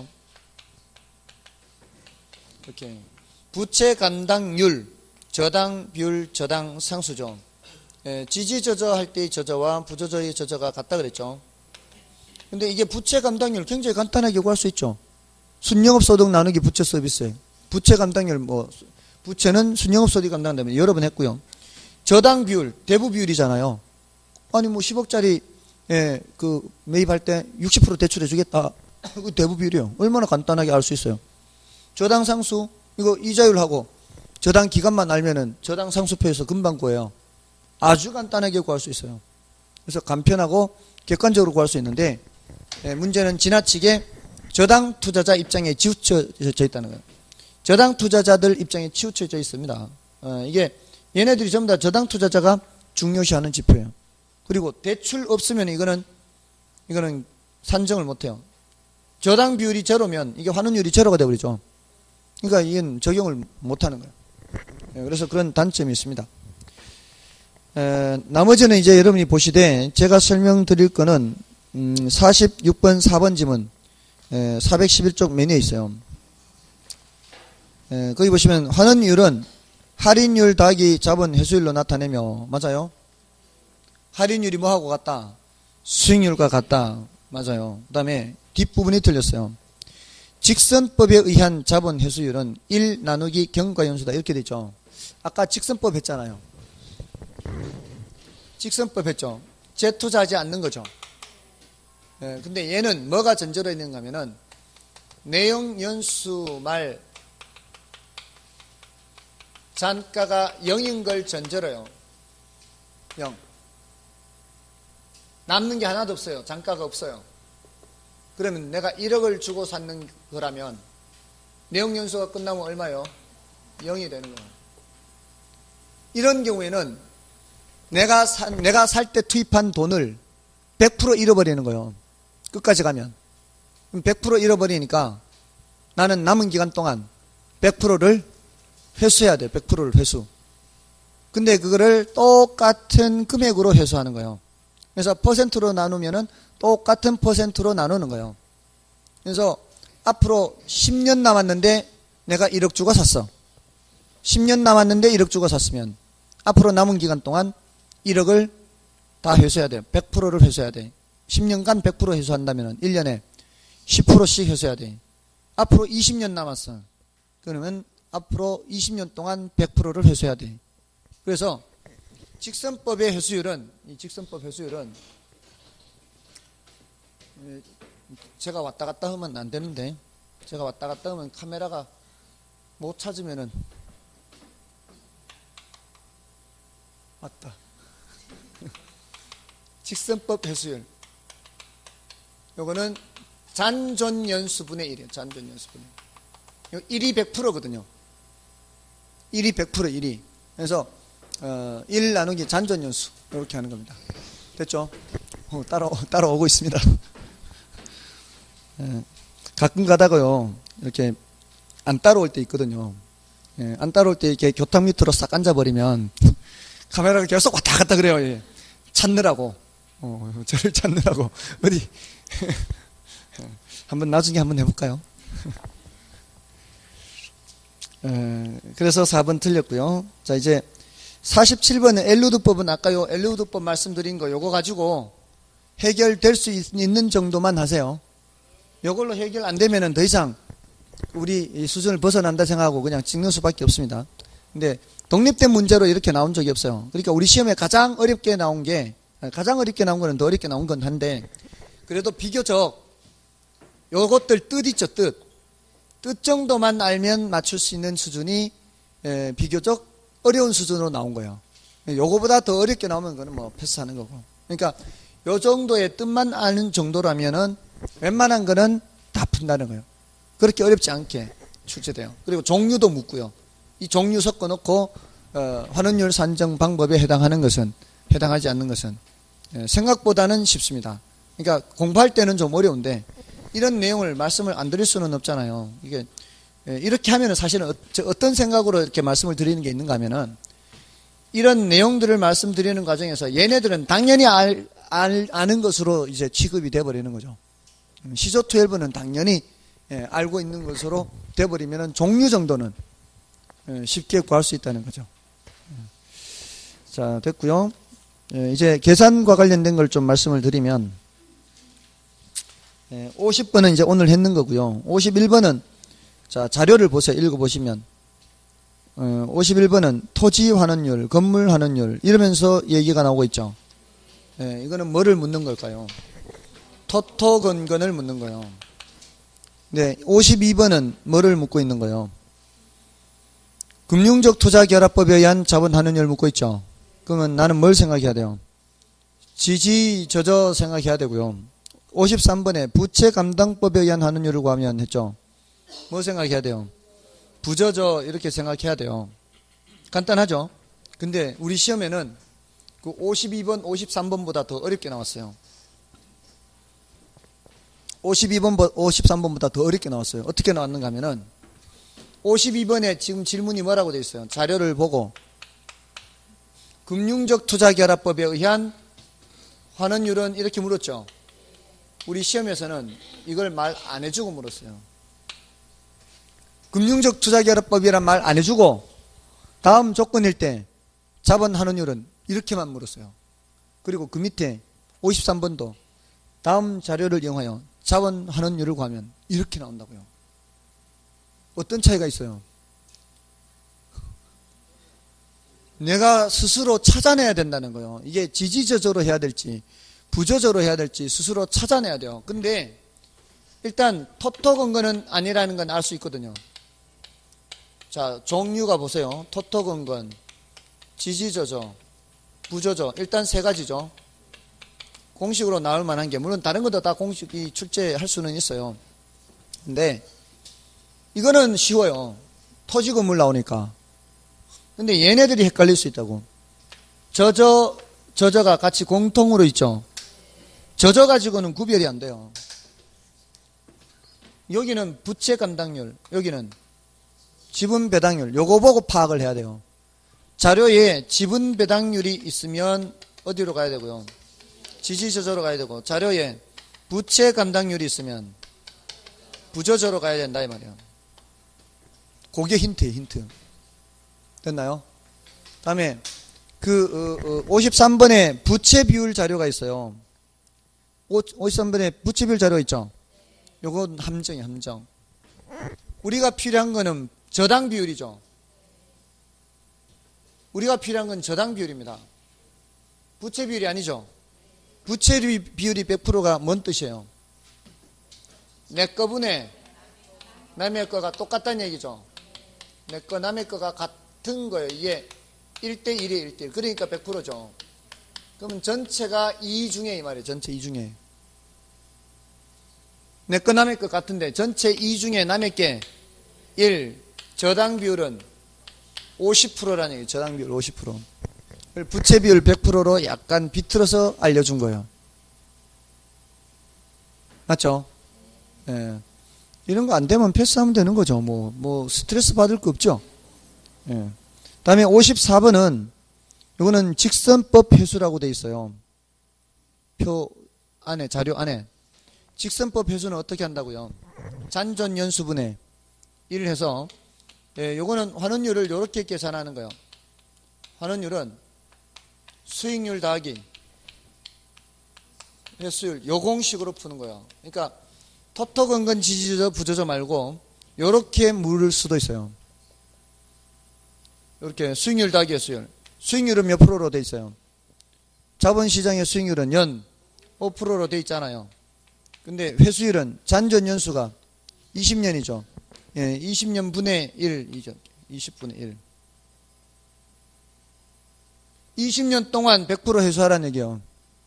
이렇게 부채 감당률, 저당 비율, 저당 상수죠. 예, 지지저저 할 때의 저저와 부저저의 저저가 같다 그랬죠. 근데 이게 부채 감당률 굉장히 간단하게 구할 수 있죠. 순영업소득 나누기 부채 서비스. 부채 감당률 뭐 부채는 순영업소득이 감당한다면 여러 번 했고요. 저당 비율, 대부 비율이잖아요. 아니 뭐 십억짜리 예, 그 매입할 때 육십 퍼센트 대출해 주겠다. 그 대부 비율이요. 얼마나 간단하게 알 수 있어요. 저당 상수 이거 이자율하고 저당 기간만 알면은 저당 상수표에서 금방 구해요. 아주 간단하게 구할 수 있어요. 그래서 간편하고 객관적으로 구할 수 있는데 예, 문제는 지나치게 저당 투자자 입장에 치우쳐져 있다는 거예요. 저당 투자자들 입장에 치우쳐져 있습니다. 어, 이게 얘네들이 전부 다 저당 투자자가 중요시하는 지표예요. 그리고 대출 없으면 이거는 이거는 산정을 못해요. 저당 비율이 제로면 이게 환원율이 제로가 되어버리죠. 그러니까 이건 적용을 못하는 거예요. 예, 그래서 그런 단점이 있습니다. 에, 나머지는 이제 여러분이 보시되 제가 설명드릴 거는 음, 사십육 번 사 번 지문 에, 사백십일 쪽 메뉴에 있어요. 에, 거기 보시면 환원율은 할인율 더하기 자본 회수율로 나타내며 맞아요? 할인율이 뭐하고 같다? 수익률과 같다. 맞아요. 그 다음에 뒷부분이 틀렸어요. 직선법에 의한 자본 회수율은 일 나누기 경과연수다 이렇게 되죠. 아까 직선법 했잖아요. 직선법 했죠. 재투자하지 않는 거죠. 예, 근데 얘는 뭐가 전제로 있는가 하면은 내용 연수 말 잔가가 영인 걸 전제로요. 영. 남는 게 하나도 없어요. 잔가가 없어요. 그러면 내가 일억을 주고 샀는 거라면 내용 연수가 끝나면 얼마요? 영이 되는 거예요. 이런 경우에는 내가 사, 내가 살 때 투입한 돈을 백 퍼센트 잃어버리는 거예요. 끝까지 가면. 그럼 백 퍼센트 잃어버리니까 나는 남은 기간 동안 백 퍼센트를 회수해야 돼요. 백 퍼센트를 회수. 근데 그거를 똑같은 금액으로 회수하는 거예요. 그래서 퍼센트로 나누면은 똑같은 퍼센트로 나누는 거예요. 그래서 앞으로 십 년 남았는데 내가 일억 주고 샀어. 십 년 남았는데 일억 주고 샀으면 앞으로 남은 기간 동안 일억을 다 회수해야 돼요. 백 퍼센트를 회수해야 돼. 십 년간 백 퍼센트 회수한다면 일 년에 십 퍼센트씩 회수해야 돼. 앞으로 이십 년 남았어. 그러면 앞으로 이십 년 동안 백 퍼센트를 회수해야 돼. 그래서 직선법의 회수율은, 이 직선법 회수율은 제가 왔다 갔다 하면 안 되는데, 제가 왔다 갔다 하면 카메라가 못 찾으면은 맞다. 직선법 회수율. 요거는 잔존연수분의 일이에요. 잔존연수분의 일. 일이 백 퍼센트거든요. 일이 백 퍼센트 일이. 그래서 어, 일 나누기 잔존연수 이렇게 하는 겁니다. 됐죠? 어, 따라, 따라오고 있습니다. 예, 가끔 가다가요 이렇게 안 따라올 때 있거든요. 예, 안 따라올 때 이렇게 교탁 밑으로 싹 앉아버리면 카메라가 계속 왔다 갔다 그래요. 예. 찾느라고 어, 저를 찾느라고 어디 한번 나중에 한번 해볼까요? 에, 그래서 사 번 틀렸고요. 자 이제 사십칠 번은 엘루드법은 아까 요 엘루드법 말씀드린 거 요거 가지고 해결될 수 있, 있는 정도만 하세요. 요걸로 해결 안 되면은 더 이상 우리 이 수준을 벗어난다 생각하고 그냥 찍는 수밖에 없습니다. 근데 독립된 문제로 이렇게 나온 적이 없어요. 그러니까 우리 시험에 가장 어렵게 나온 게, 가장 어렵게 나온 거는 더 어렵게 나온 건 한데, 그래도 비교적 요것들 뜻 있죠, 뜻. 뜻 정도만 알면 맞출 수 있는 수준이 에, 비교적 어려운 수준으로 나온 거예요. 요거보다 더 어렵게 나오면 그거는 뭐 패스하는 거고. 그러니까 요 정도의 뜻만 아는 정도라면은 웬만한 거는 다 푼다는 거예요. 그렇게 어렵지 않게 출제돼요. 그리고 종류도 묻고요. 이 종류 섞어 놓고 어, 환원율 산정 방법에 해당하는 것은, 해당하지 않는 것은 예, 생각보다는 쉽습니다. 그러니까 공부할 때는 좀 어려운데 이런 내용을 말씀을 안 드릴 수는 없잖아요. 이게 예, 이렇게 하면은 사실은 어, 어떤 생각으로 이렇게 말씀을 드리는 게 있는가 하면은, 이런 내용들을 말씀드리는 과정에서 얘네들은 당연히 알, 알, 아는 것으로 이제 취급이 돼버리는 거죠. 시조 십이는 당연히 예, 알고 있는 것으로 돼버리면은 종류 정도는 예, 쉽게 구할 수 있다는 거죠. 자, 됐고요. 예, 이제 계산과 관련된 걸 좀 말씀을 드리면, 예, 오십 번은 이제 오늘 했는 거고요. 오십일 번은 자, 자료를 보세요. 읽어보시면 어, 오십일 번은 토지 환원율, 건물 환원율 이러면서 얘기가 나오고 있죠. 예, 이거는 뭐를 묻는 걸까요? 토토건건을 묻는 거예요. 네, 오십이 번은 뭐를 묻고 있는 거예요? 금융적 투자결합법에 의한 자본 환원율 묻고 있죠. 그러면 나는 뭘 생각해야 돼요? 지지저저 생각해야 되고요. 오십삼 번에 부채감당법에 의한 환원율을 구하면 했죠. 뭐 생각해야 돼요? 부저저 이렇게 생각해야 돼요. 간단하죠? 근데 우리 시험에는 그 오십이 번, 오십삼 번보다 더 어렵게 나왔어요. 오십이 번, 오십삼 번보다 더 어렵게 나왔어요. 어떻게 나왔는가 하면은 오십이 번에 지금 질문이 뭐라고 되어 있어요? 자료를 보고 금융적 투자결합법에 의한 환원율은 이렇게 물었죠. 우리 시험에서는 이걸 말 안 해주고 물었어요. 금융적 투자결합법이란 말 안 해주고 다음 조건일 때 자본 환원율은 이렇게만 물었어요. 그리고 그 밑에 오십삼 번도 다음 자료를 이용하여 자본 환원율을 구하면 이렇게 나온다고요. 어떤 차이가 있어요? 내가 스스로 찾아내야 된다는 거예요. 이게 지지저저로 해야 될지 부저저로 해야 될지 스스로 찾아내야 돼요. 근데 일단 토토건건은 아니라는 건 알 수 있거든요. 자, 종류가 보세요. 토토건건, 지지저저, 부저저. 일단 세 가지죠. 공식으로 나올 만한 게, 물론 다른 것도 다 공식이 출제할 수는 있어요. 근데 이거는 쉬워요. 토지 건물 나오니까. 근데 얘네들이 헷갈릴 수 있다고. 저저, 저저가 같이 공통으로 있죠. 저저 가지고는 구별이 안 돼요. 여기는 부채 감당률, 여기는 지분 배당률. 요거 보고 파악을 해야 돼요. 자료에 지분 배당률이 있으면 어디로 가야 되고요? 지지저저로 가야 되고, 자료에 부채 감당률이 있으면 부저저로 가야 된다 이 말이에요. 그게 힌트예요, 힌트. 됐나요? 다음에 그 어, 어, 오십삼 번에 부채 비율 자료가 있어요. 오십삼 번에 부채 비율 자료 있죠? 요건 함정이에요, 함정. 우리가 필요한 거는 저당 비율이죠. 우리가 필요한 건 저당 비율입니다. 부채 비율이 아니죠. 부채 비율이 백 퍼센트가 뭔 뜻이에요? 내 거분에 남의 거가 똑같다는 얘기죠. 내 거 남의 거가 같은 거예요. 이게 일 대 일이에요. 일 대 일. 그러니까 백 퍼센트죠. 그러면 전체가 이 중에 이 말이에요. 전체 이 중에. 내 거 남의 거 같은데 전체 이 중에 남의 게 일. 저당 비율은 오십 퍼센트라는 얘기예요. 저당 비율 오십 퍼센트. 부채 비율 백 퍼센트로 약간 비틀어서 알려준 거예요. 맞죠? 예. 이런 거 안 되면 패스하면 되는 거죠. 뭐, 뭐, 스트레스 받을 거 없죠? 예. 다음에 오십사 번은, 이거는 직선법 회수라고 돼 있어요. 표 안에, 자료 안에. 직선법 회수는 어떻게 한다고요? 잔존 연수분의 일 해서, 예, 요거는 환원율을 이렇게 계산하는 거예요. 환원율은 수익률 더하기 회수율, 요 공식으로 푸는 거예요. 그러니까 토토 근근 지지저 부저저 말고 요렇게 물을 수도 있어요. 이렇게 수익률 더하기 회수율. 수익률은 몇 프로로 돼 있어요? 자본시장의 수익률은 연 오 퍼센트로 돼 있잖아요. 근데 회수율은 잔존 연수가 이십 년이죠. 예, 이십 년 분의 일이죠. 이십 분의 일. 이십 년 동안 백 퍼센트 회수하라는 얘기예요.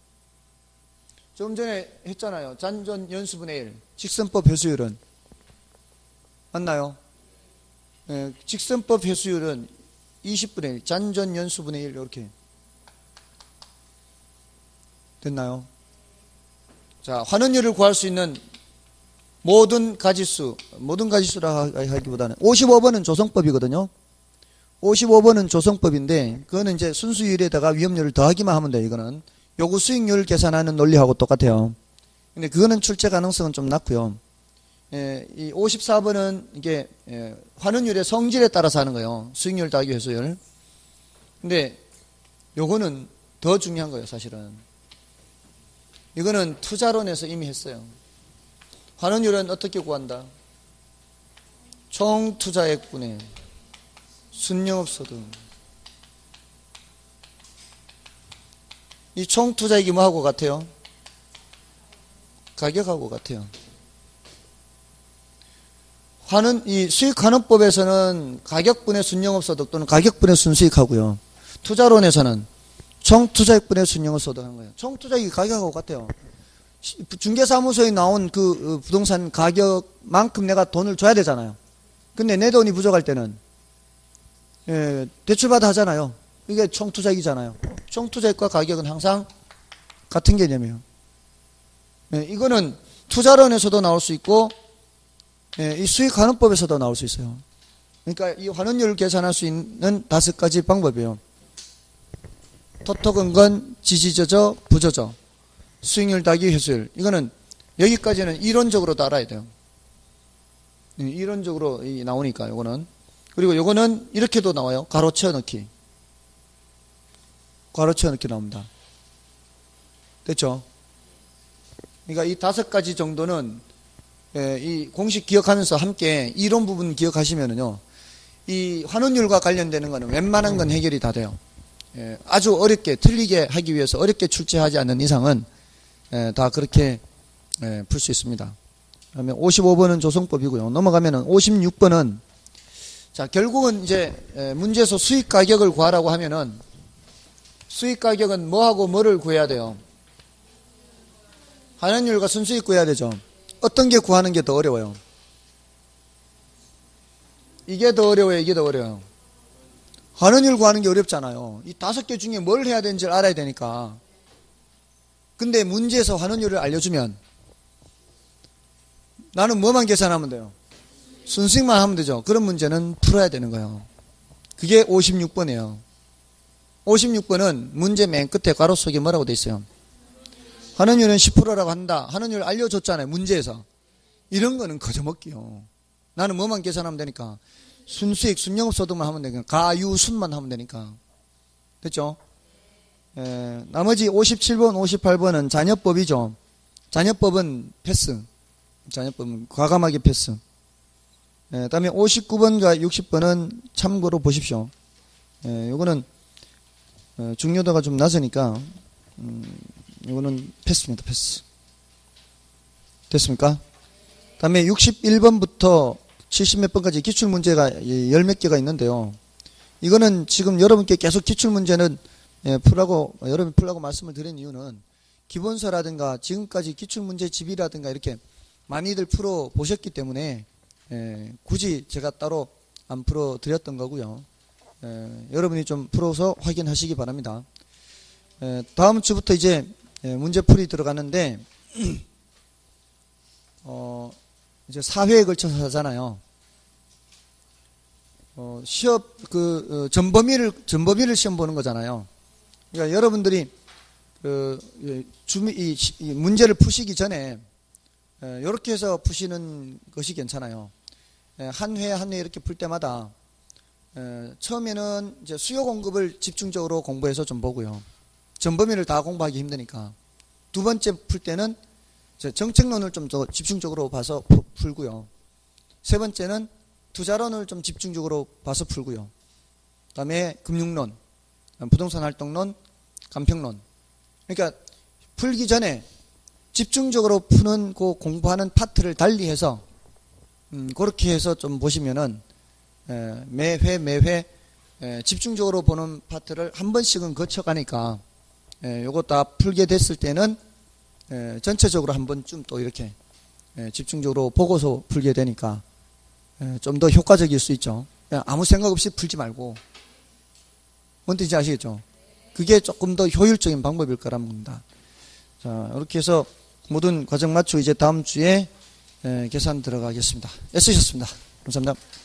좀 전에 했잖아요. 잔존 연수분의 일. 직선법 회수율은 맞나요? 예, 직선법 회수율은 이십 분의 일. 잔존 연수분의 일 이렇게 됐나요? 자, 환원율을 구할 수 있는 모든 가지수, 모든 가지수라 하기보다는 오십오 번은 조성법이거든요. 오십오 번은 조성법인데 그거는 이제 순수율에다가 위험률을 더하기만 하면 돼요. 이거는 요구 수익률 계산하는 논리하고 똑같아요. 근데 그거는 출제 가능성은 좀 낮고요. 예, 이 오십사 번은 이게 예, 환원율의 성질에 따라서 하는 거예요. 수익률 더하기 회수율. 근데 요거는 더 중요한 거예요, 사실은. 이거는 투자론에서 이미 했어요. 환원율은 어떻게 구한다? 총 투자액분의 순영업소득. 이 총 투자액이 뭐하고 같아요? 가격하고 같아요. 환원, 이 수익환원법에서는 가격분의 순영업소득 또는 가격분의 순수익하고요. 투자론에서는 총 투자액분의 순영업소득 하는 거예요. 총 투자액이 가격하고 같아요. 중개사무소에 나온 그 부동산 가격만큼 내가 돈을 줘야 되잖아요. 근데 내 돈이 부족할 때는 예, 대출받아 하잖아요. 이게 총 투자액이잖아요. 총 투자액과 가격은 항상 같은 개념이에요. 예, 이거는 투자론에서도 나올 수 있고 예, 이 수익환원법에서도 나올 수 있어요. 그러니까 이 환원율을 계산할 수 있는 다섯 가지 방법이에요. 토토근건, 지지저저, 부저저, 수익률 더하기 회수율. 이거는 여기까지는 이론적으로도 알아야 돼요. 이론적으로 나오니까 요거는. 그리고 요거는 이렇게도 나와요. 가로 채워넣기. 가로 채워넣기 나옵니다. 됐죠? 그러니까 이 다섯 가지 정도는 이 공식 기억하면서 함께 이론 부분 기억하시면은요. 이 환원율과 관련되는 거는 웬만한 건 해결이 다 돼요. 예, 아주 어렵게 틀리게 하기 위해서 어렵게 출제하지 않는 이상은 예, 다 그렇게 예, 풀 수 있습니다. 그다음에 오십오 번은 조성법이고요. 넘어가면은 오십육 번은 자 결국은 이제 예, 문제에서 수익 가격을 구하라고 하면은 수익 가격은 뭐하고 뭐를 구해야 돼요? 환원율과 순수익 구해야 되죠. 어떤 게 구하는 게 더 어려워요? 이게 더 어려워요? 이게 더 어려워요? 환원율 구하는 게 어렵잖아요. 이 다섯 개 중에 뭘 해야 되는지를 알아야 되니까. 근데 문제에서 환원율을 알려주면 나는 뭐만 계산하면 돼요? 순수익만 하면 되죠. 그런 문제는 풀어야 되는 거예요. 그게 오십육 번이에요. 오십육 번은 문제 맨 끝에 괄호 속에 뭐라고 돼 있어요? 환원율은 십 퍼센트라고 한다. 환원율 알려줬잖아요. 문제에서. 이런 거는 거저먹기요. 나는 뭐만 계산하면 되니까. 순수익, 순영업소득만 하면 되니까. 가유순만 하면 되니까. 됐죠? 에, 나머지 오십칠 번, 오십팔 번은 잔여법이죠. 잔여법은 패스. 잔여법은 과감하게 패스. 에, 다음에 오십구 번과 육십 번은 참고로 보십시오. 에, 요거는 어, 중요도가 좀 낮으니까 음, 요거는 패스입니다. 패스. 됐습니까? 다음에 육십일 번부터 칠십 몇 번까지 기출문제가 열 몇 개가 있는데요. 이거는 지금 여러분께 계속 기출문제는 예, 풀라고, 여러분 풀라고 말씀을 드린 이유는 기본서라든가 지금까지 기출문제집이라든가 이렇게 많이들 풀어 보셨기 때문에 예, 굳이 제가 따로 안 풀어 드렸던 거고요. 예, 여러분이 좀 풀어서 확인하시기 바랍니다. 예, 다음 주부터 이제 예, 문제풀이 들어가는데 어, 이제 사 회에 걸쳐서 하잖아요. 어, 시업, 그, 어, 전범위를, 전범위를 시험 보는 거잖아요. 그러니까 여러분들이, 그, 주, 이, 이 문제를 푸시기 전에, 에, 요렇게 해서 푸시는 것이 괜찮아요. 에, 한 회, 한 회 이렇게 풀 때마다, 에, 처음에는 이제 수요 공급을 집중적으로 공부해서 좀 보고요. 전 범위를 다 공부하기 힘드니까. 두 번째 풀 때는 정책론을 좀 더 집중적으로 봐서 풀고요. 세 번째는 투자론을 좀 집중적으로 봐서 풀고요. 그 다음에 금융론, 부동산 활동론, 간평론. 그러니까 풀기 전에 집중적으로 푸는 그 공부하는 파트를 달리해서 음, 그렇게 해서 좀 보시면은 에, 매회 매회 에, 집중적으로 보는 파트를 한 번씩은 거쳐가니까 에, 요거 다 풀게 됐을 때는 에, 전체적으로 한 번쯤 또 이렇게 에, 집중적으로 보고서 풀게 되니까 좀 더 효과적일 수 있죠. 그냥 아무 생각 없이 풀지 말고. 뭔 뜻인지 아시겠죠? 그게 조금 더 효율적인 방법일 거란 겁니다. 자, 이렇게 해서 모든 과정 마치고 이제 다음 주에 에, 계산 들어가겠습니다. 애쓰셨습니다. 감사합니다.